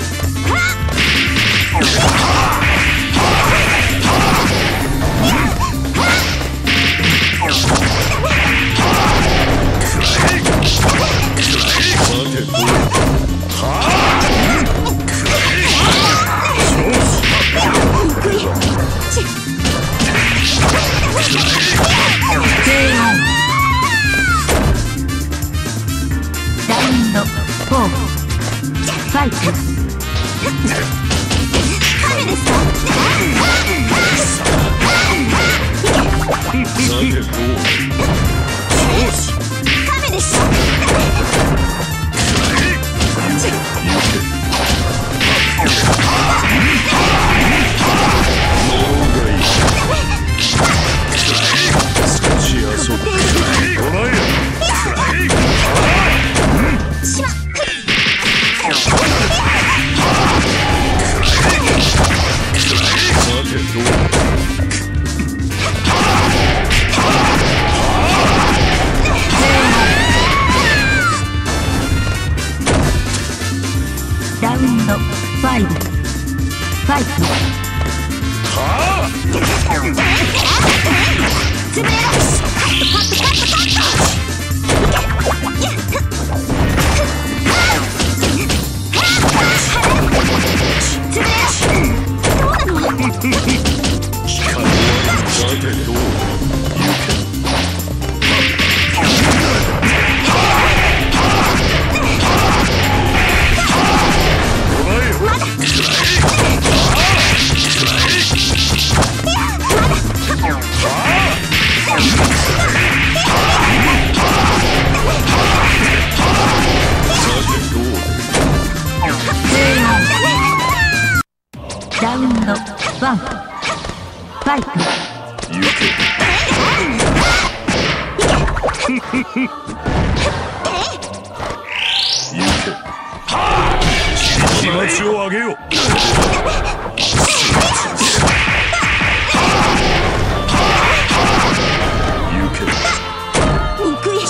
Speaker 1: フォーファイト。亀ですか。亀ですか。
Speaker 2: 少し遊ぶ。お前よ。
Speaker 1: しまっ。ラウンドファイブファイト。つぶれろ。カットカットカットカット。つぶれろ。 ラウンドワンファイト。
Speaker 2: 行け。行け。気持ちを上げよう。行け。
Speaker 1: 憎い。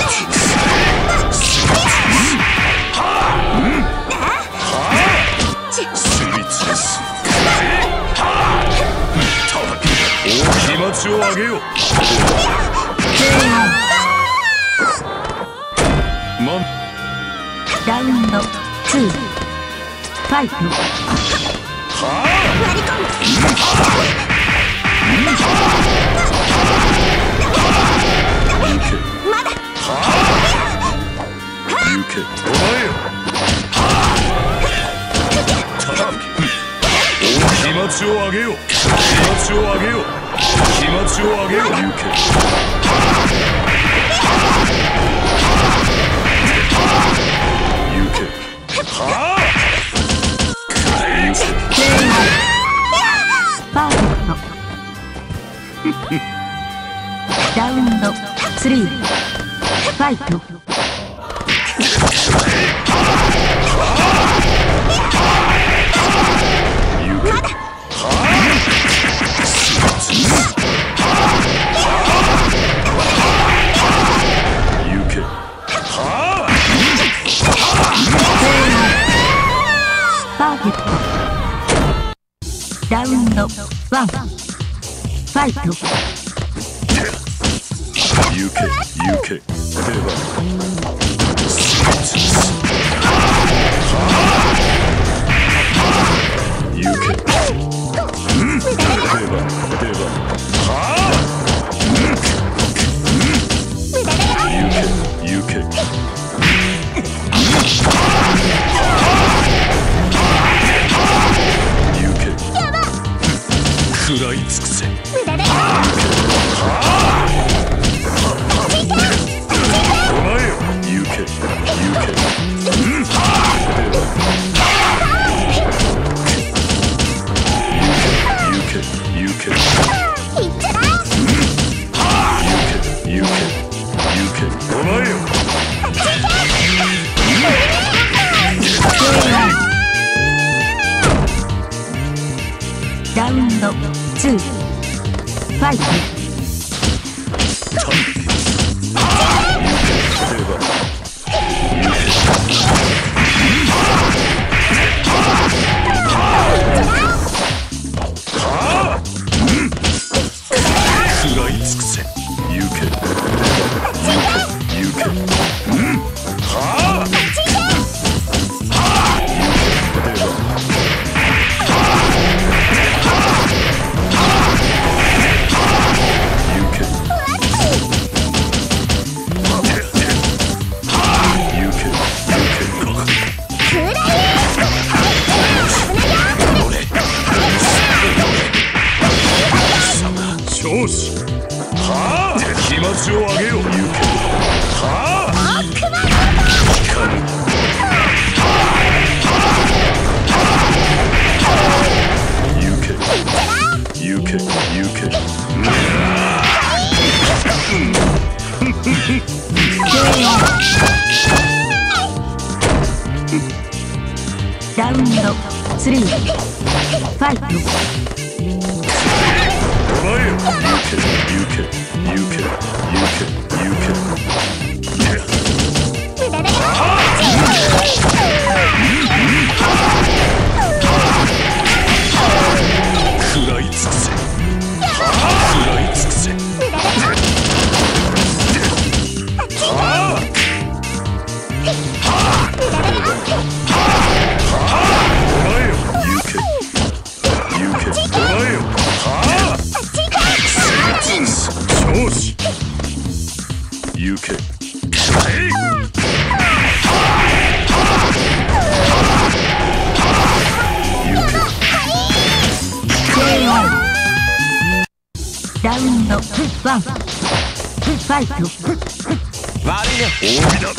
Speaker 2: 気持ちを上げよう。
Speaker 1: ラウンドツーファイト。割り込む。まだ。
Speaker 2: 行け。お前よ。気持ちを上げよう。気持ちを上げよう。気持ちを上げよう。行け。行け。はあ。
Speaker 1: パーフェクト。ラウンドスリーファイト。パーフェクト。ラウンドワンファイト。
Speaker 2: 行け行け。出番。行け。出番出番。行け行け。食らい尽くせ。お前よ。行け行け。行け行け。行け行け。お前よ。
Speaker 1: ラウンドツーファイト。
Speaker 2: 食らい尽くせ。行け行け。はあ。よし。はあ。気持ちを上げよう。行け。はあ。光る。行け行け行け。
Speaker 1: ラウンドスリーファイト。
Speaker 2: お前よ。行け行け行け行け行け。食らい尽くせ。食らい尽くせ。はあ。お前よ。行け行け。お前よ。はあ。よし。行け。
Speaker 1: ラウンドワンファイト。
Speaker 3: 悪いね。
Speaker 2: 扇だ。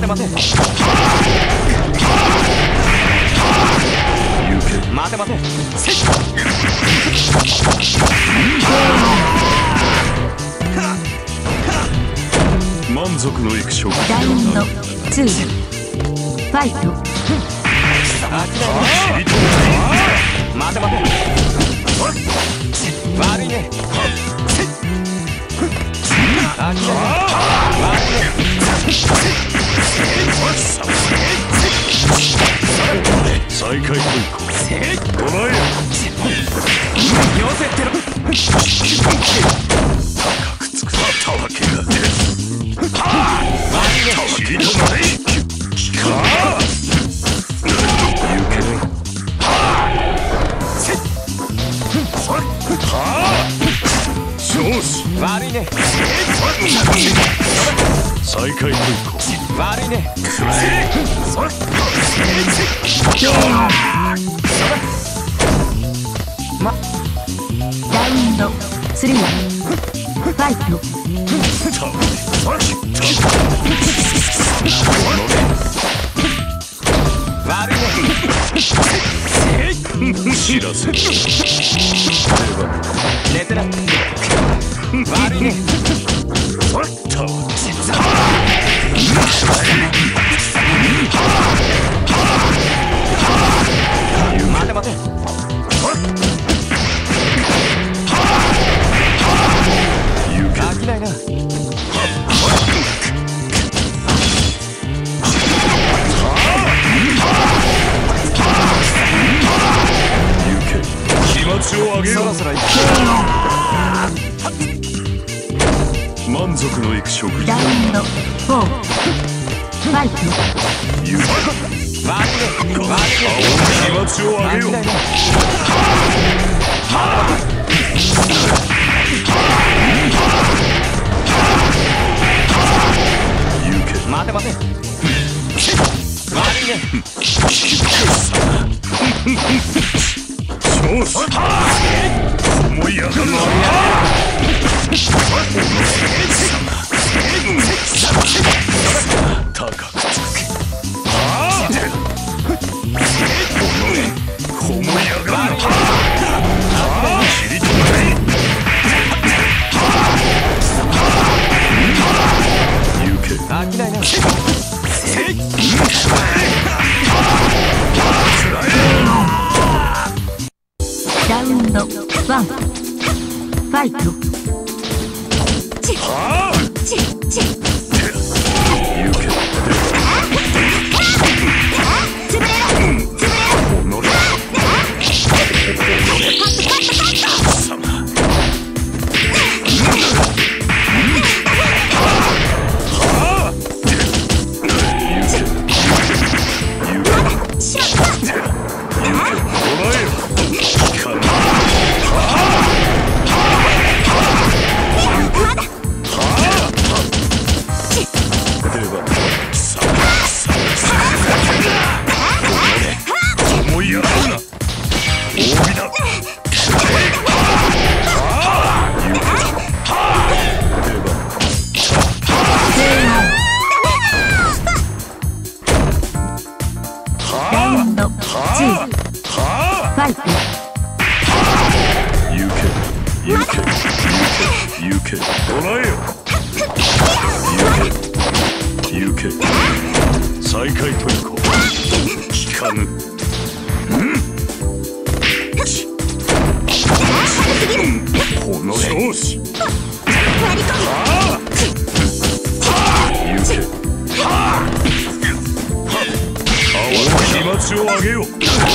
Speaker 3: て待て。待て待て。
Speaker 2: 満足のいく食事。
Speaker 1: ラウンドツーファイト。
Speaker 3: 待て待て。悪いね。あきら悪いね。
Speaker 2: 再開といこう。こらえよ。
Speaker 3: 寄せてろ。
Speaker 2: 高くつくたわけが出る。
Speaker 3: 悪いね。
Speaker 2: 切り止まれ。かあ。行け。少子。
Speaker 3: 悪いね。
Speaker 2: 再開といこう。
Speaker 3: 悪いね。ま、
Speaker 1: ラウンドスリーファイト。
Speaker 3: 悪いね。
Speaker 2: 知らせる。
Speaker 3: 寝てな。悪いね。待て待て。飽きないな。
Speaker 2: 気持ちを上げよう。
Speaker 3: そろそろ行く。
Speaker 2: 満足のいく食事。
Speaker 1: ラウンドフォーファイト。
Speaker 2: 言う
Speaker 3: 悪いね。悪いね。
Speaker 2: 気持ちを上げよう。
Speaker 3: 待て待て。悪いね。
Speaker 2: 少子。思い上がるな。高くつけ。ああ。思い上がるな。切り止まれ。行け。
Speaker 3: 飽きないな。
Speaker 1: ラウンドワンファイト。チッチッチッ。
Speaker 2: 行け。
Speaker 1: 潰れろ潰れろ。
Speaker 2: 再開といこう。聞かぬ。この少子。行け。気持ちを上げよう。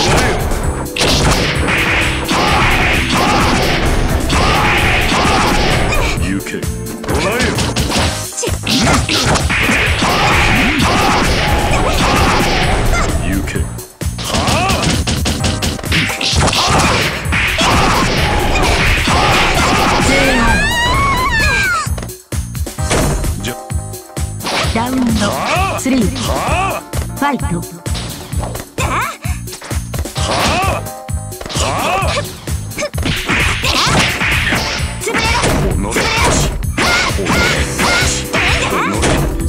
Speaker 2: 行け。捕らえよ。行け。じゃ。
Speaker 1: ラウンドスリーファイト。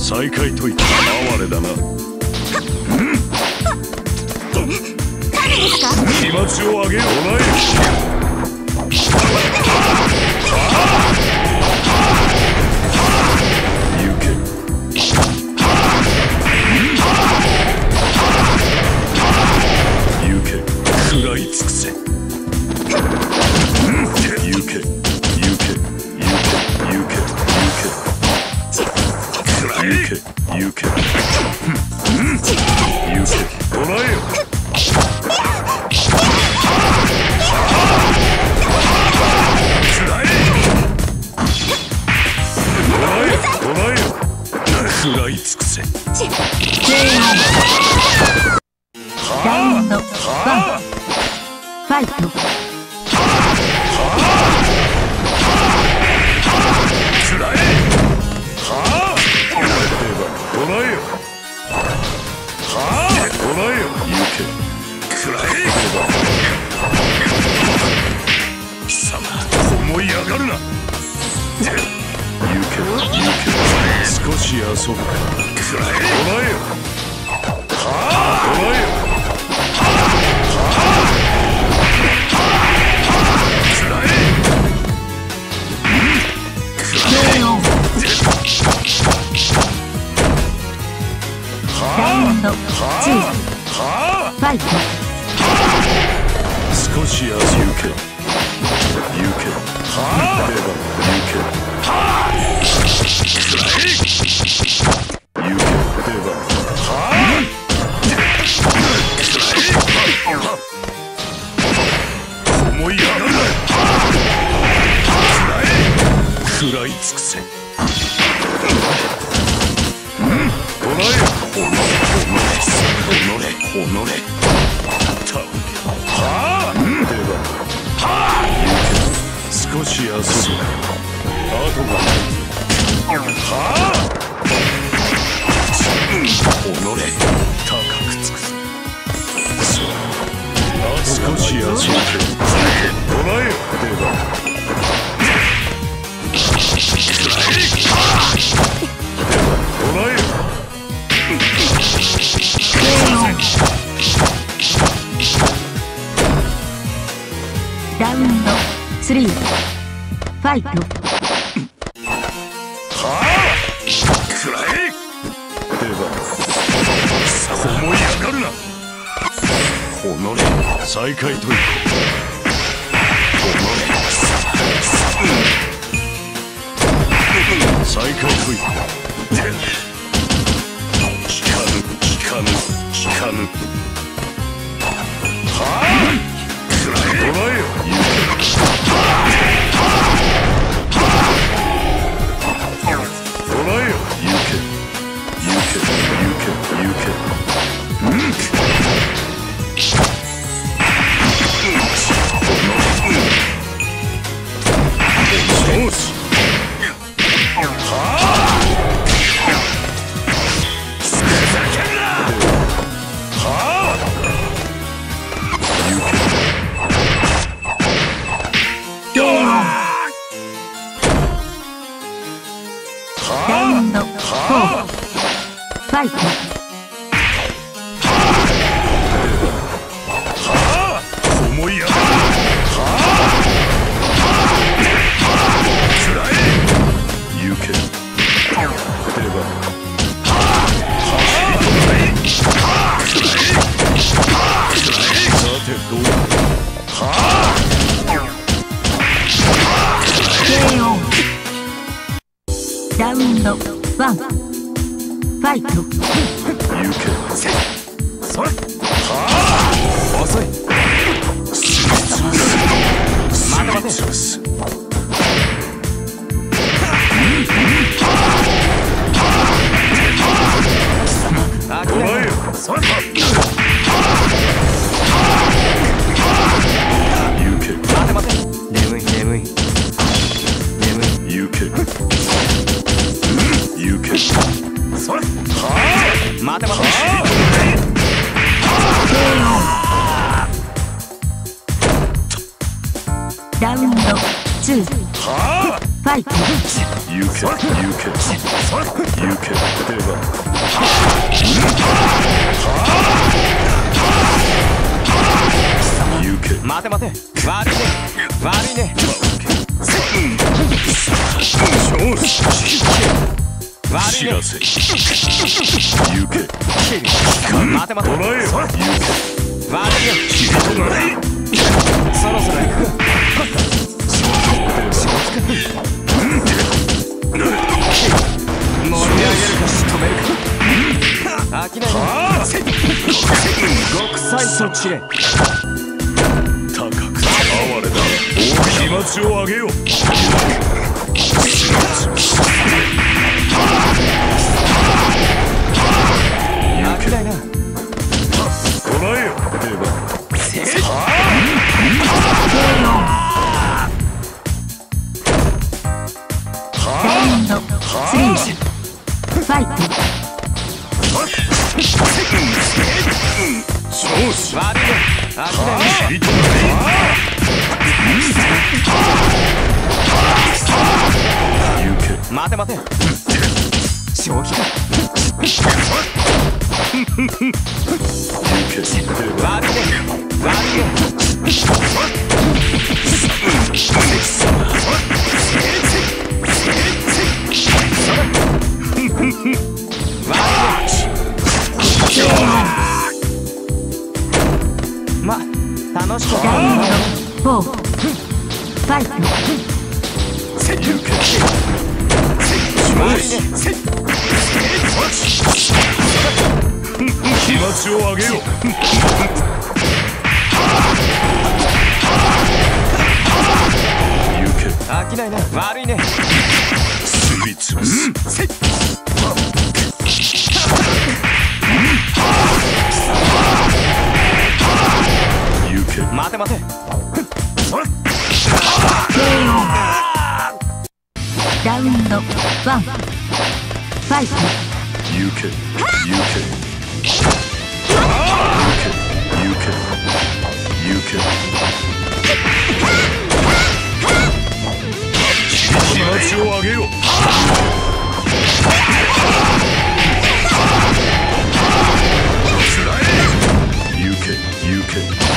Speaker 3: 再開といった哀れだな。
Speaker 1: 誰ですか？
Speaker 3: 気持ちを上げよう。お前行け。行け。食らい尽くせ。行け。行け。行け。行け。行け。行け。行け。行け。捕らえよ。食らい尽くせ。
Speaker 1: ラウンドワンファイト。
Speaker 3: つらえ。はあ。捕らえよ。はあ。捕らえよ。行け。くらえ。貴様、思い上がるな。行け。行け。少し遊ぶか。くらえ。捕らえよ。はあ。捕らえよ。つらえ。
Speaker 1: ラウンドツーファイト。
Speaker 3: 少し遊ぶけ。行け。はあ。行け。はあ。くらえ。行け。では。はあ。くらえ。思い上がるな。くらえ。食らい尽くせ。捕らえよ。おのれ、おのれ、おのれ。はあ。では。はあ。少し遊ぶ。後がない。はあ。おのれ。高くつく。少し遊ぶ。捕らえよ。では。捕らえよ。
Speaker 1: ラウンドスリーファイト。
Speaker 3: はあ。くらえ。では。思い上がるな。おのれ。再開といこう。おのれ。再開といこう。効かぬ、効かぬ、効かぬ。はあ。くらえ。捕らえよ。捕らえよ。行け。行け。行け。行け。うん。よし。はあ。ふざけんな。はあ。行け。
Speaker 1: ラウンドフォーファイト。
Speaker 3: はあ。思い上がる。はあ。つらえ。行け。では。はあ。つらえ。さてどうだ。はあ。
Speaker 1: ケーオー。ラウンドワンファイト。
Speaker 3: 行け。それ。はあ。遅い。すりつぶす。すりつぶす。捕らえよ。それ。行け。
Speaker 4: 待て待て。眠い眠い眠い。
Speaker 3: 行け。行け。それ。はあ。
Speaker 4: 待て待て。
Speaker 1: ラウンドツーフ
Speaker 3: はあ。
Speaker 1: ァイァイト。
Speaker 3: 行け行け行け出番行け
Speaker 4: 待て待て悪いね悪いね悪いね
Speaker 3: 知らせ行け
Speaker 4: 待て待て
Speaker 3: 捕らえよ行け
Speaker 4: 悪いねそろそろ行く盛り上げるか仕留めるか飽きないな極彩そちれ
Speaker 3: 高く哀れだ気持ちを上げよ
Speaker 4: 飽きないな
Speaker 3: 捕らえよ出番
Speaker 1: ラウンドスリーファイト。
Speaker 3: 調子
Speaker 4: 悪いね飽きないな
Speaker 3: 知りとない行け
Speaker 4: 待て待て正気か
Speaker 3: 行け出番
Speaker 4: 悪いね悪いねま、楽しく
Speaker 1: ラウンドフォーファイト。
Speaker 3: 行け
Speaker 4: 悪いね
Speaker 3: 気持ちを上げよ行け
Speaker 4: 飽きないな悪いね
Speaker 3: すりつぶす行け
Speaker 4: 待て待て
Speaker 1: ラウンドワンファイト。
Speaker 3: 行け行け行け行け気持ちを上げよ行け行け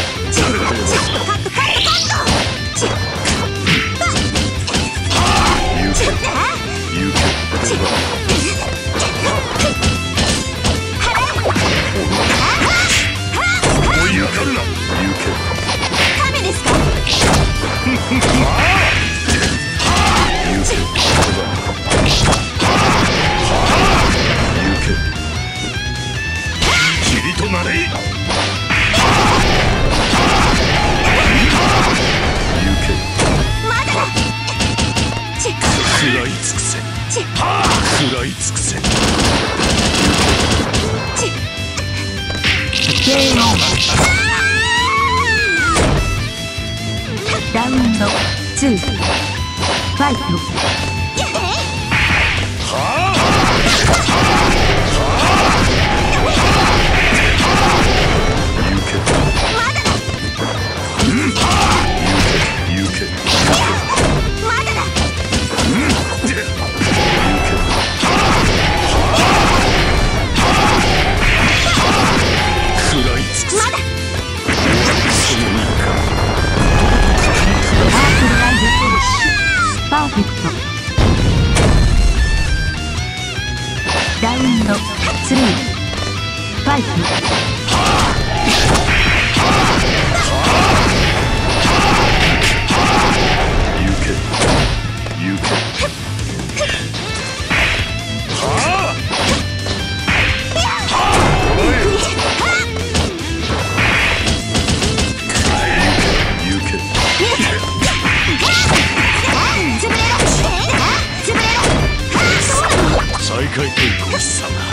Speaker 3: 食らい尽くせ食らい尽くせ
Speaker 1: ラウンドツーファイト。パーフェクト。ラウンドスリーファイト。
Speaker 3: 行け行け再開抵抗したな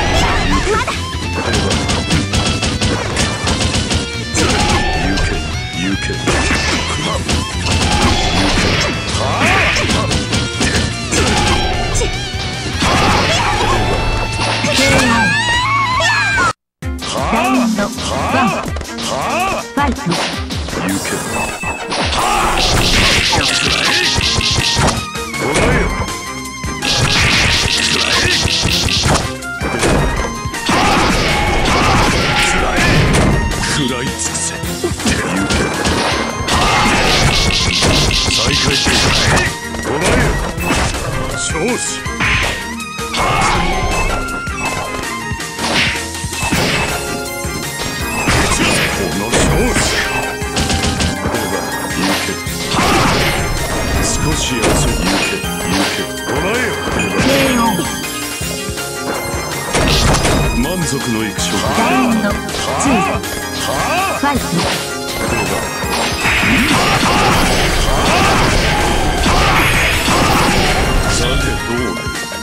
Speaker 3: 行け子少し休みゆけゆけ捕らえよ満足のいく勝負
Speaker 1: ラウンドツーファイト。
Speaker 3: さてどうだ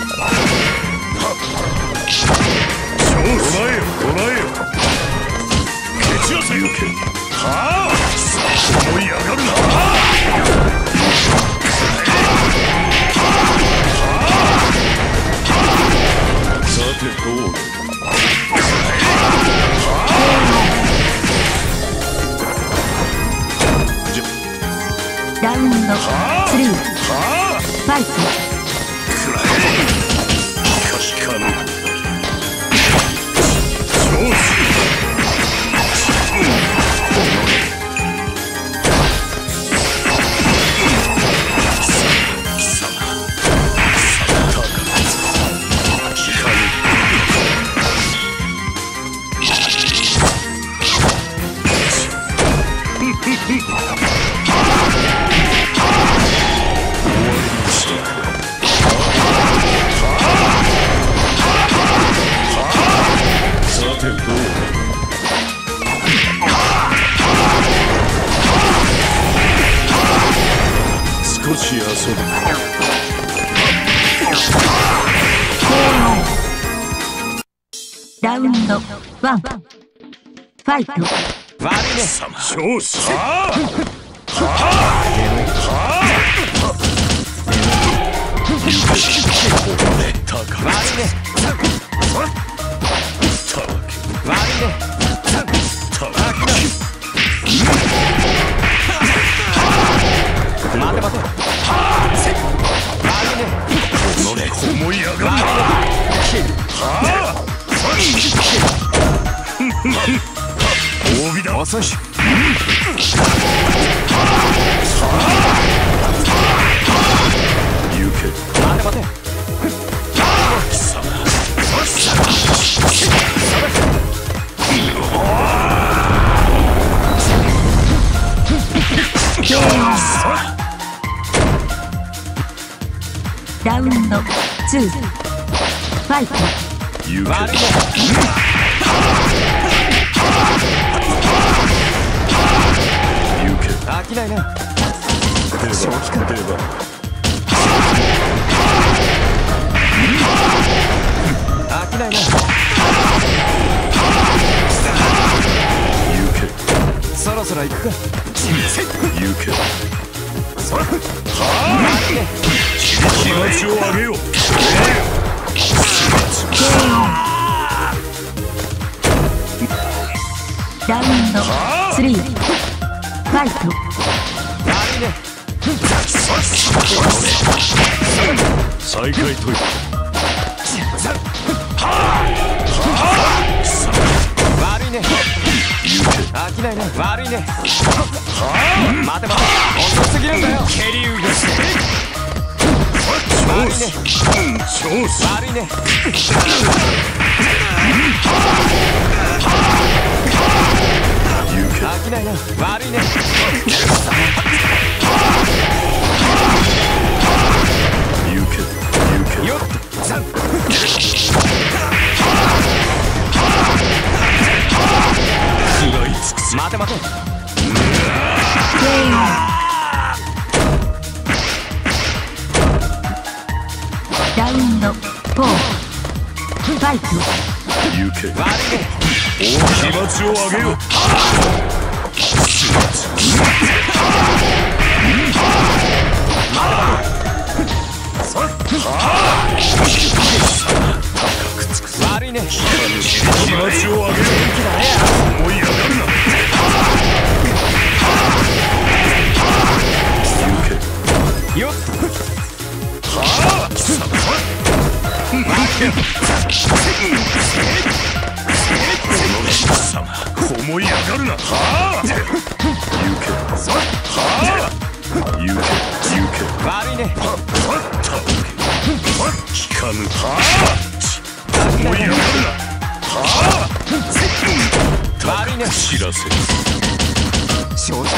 Speaker 3: 捕らえよ捕らえよ蹴散らせゆけはあ思い上がるなさてどうだ
Speaker 1: ラウンドスリーファイト。少し遊ぶラウンドワンファイト。
Speaker 4: 悪いね。
Speaker 3: 少子はあ思い上がるな帯だ遅いし行け
Speaker 4: 待て待て
Speaker 1: ラウンドツーファイト。
Speaker 3: 行け
Speaker 4: 飽きないな。
Speaker 3: 正気か出れば
Speaker 4: 飽きないな。
Speaker 3: 行け
Speaker 4: そろそろ行くか。
Speaker 3: 行け
Speaker 4: そらは
Speaker 3: 気持ちを上げよう
Speaker 1: ラウンドスリーファイト。
Speaker 4: 悪いね。
Speaker 3: 再開といた
Speaker 4: 悪いね。飽きないな。悪いね。待て待て遅すぎるんだよ。蹴りうが悪いね。悪いね。飽きないな。悪いね。
Speaker 3: 行け行け
Speaker 4: よっザン
Speaker 3: 食らいつくせ
Speaker 4: 待て待て
Speaker 1: ラウンドフォーファイト。
Speaker 3: 行け
Speaker 4: 悪いね。
Speaker 3: 気持ちを上げよう
Speaker 4: 悪いね。
Speaker 3: 気持ちを上げよう思い上がるな行け
Speaker 4: よっ
Speaker 3: はあ思い上がるなはあ行けはあ行け行け
Speaker 4: 悪いね。
Speaker 3: 聞かぬはあ思い上がるなはあ
Speaker 4: 悪いね。
Speaker 3: 知らせ
Speaker 4: 正直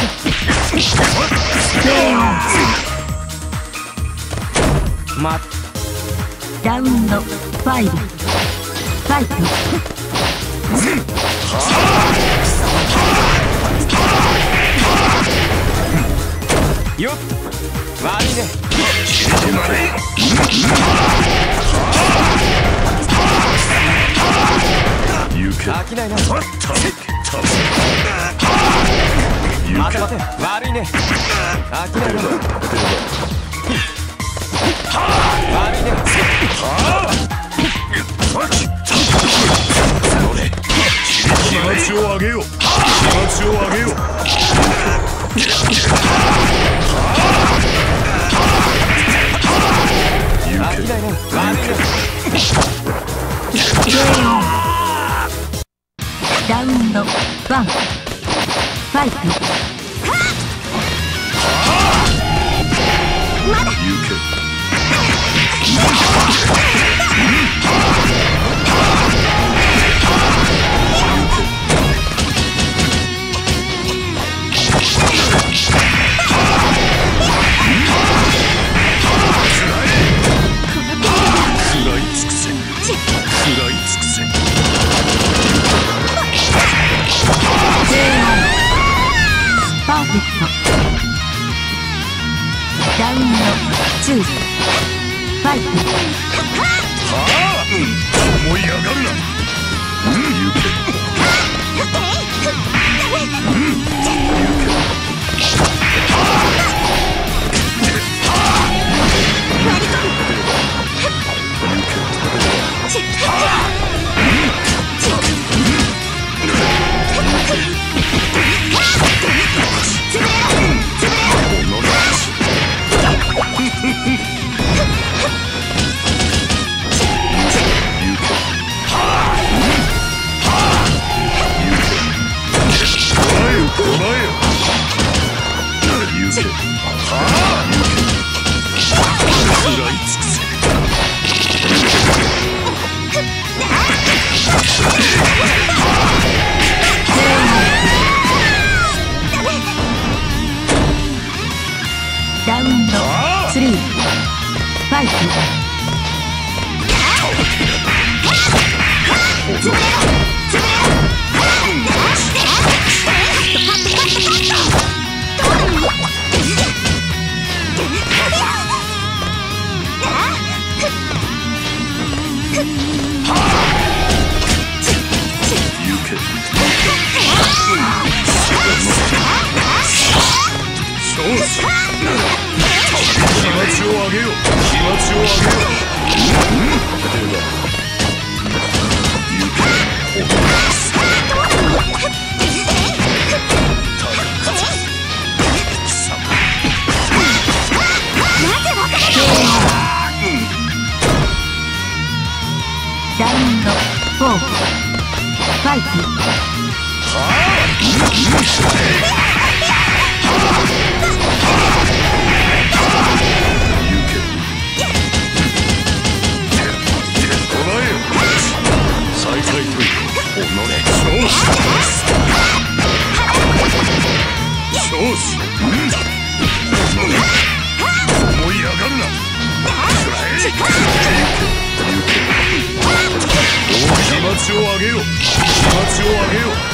Speaker 4: ま
Speaker 1: ラウンドファイブファイト。
Speaker 4: よっ悪いね。
Speaker 3: 行け
Speaker 4: 飽きないな。
Speaker 3: たた
Speaker 4: 待て待て悪いね。飽きないな。悪いね。
Speaker 3: 気持ちを上げよう気持ちを上げよう
Speaker 4: 飽きないな。悪いね。
Speaker 1: ラウンドワンファイト。
Speaker 3: 行け食らい尽くせ食らい尽くせ
Speaker 1: パーフェクト。ラウンドツーファイト。
Speaker 3: はあ思い上がるな行け
Speaker 1: ラウンドスリーファイト。
Speaker 3: 気持ちを上げよう気持ちを上げよ
Speaker 1: ラウンドフォーファイト。
Speaker 3: 再開といく己少子思い上がるな気持ちを上げよう気持ちを上げよう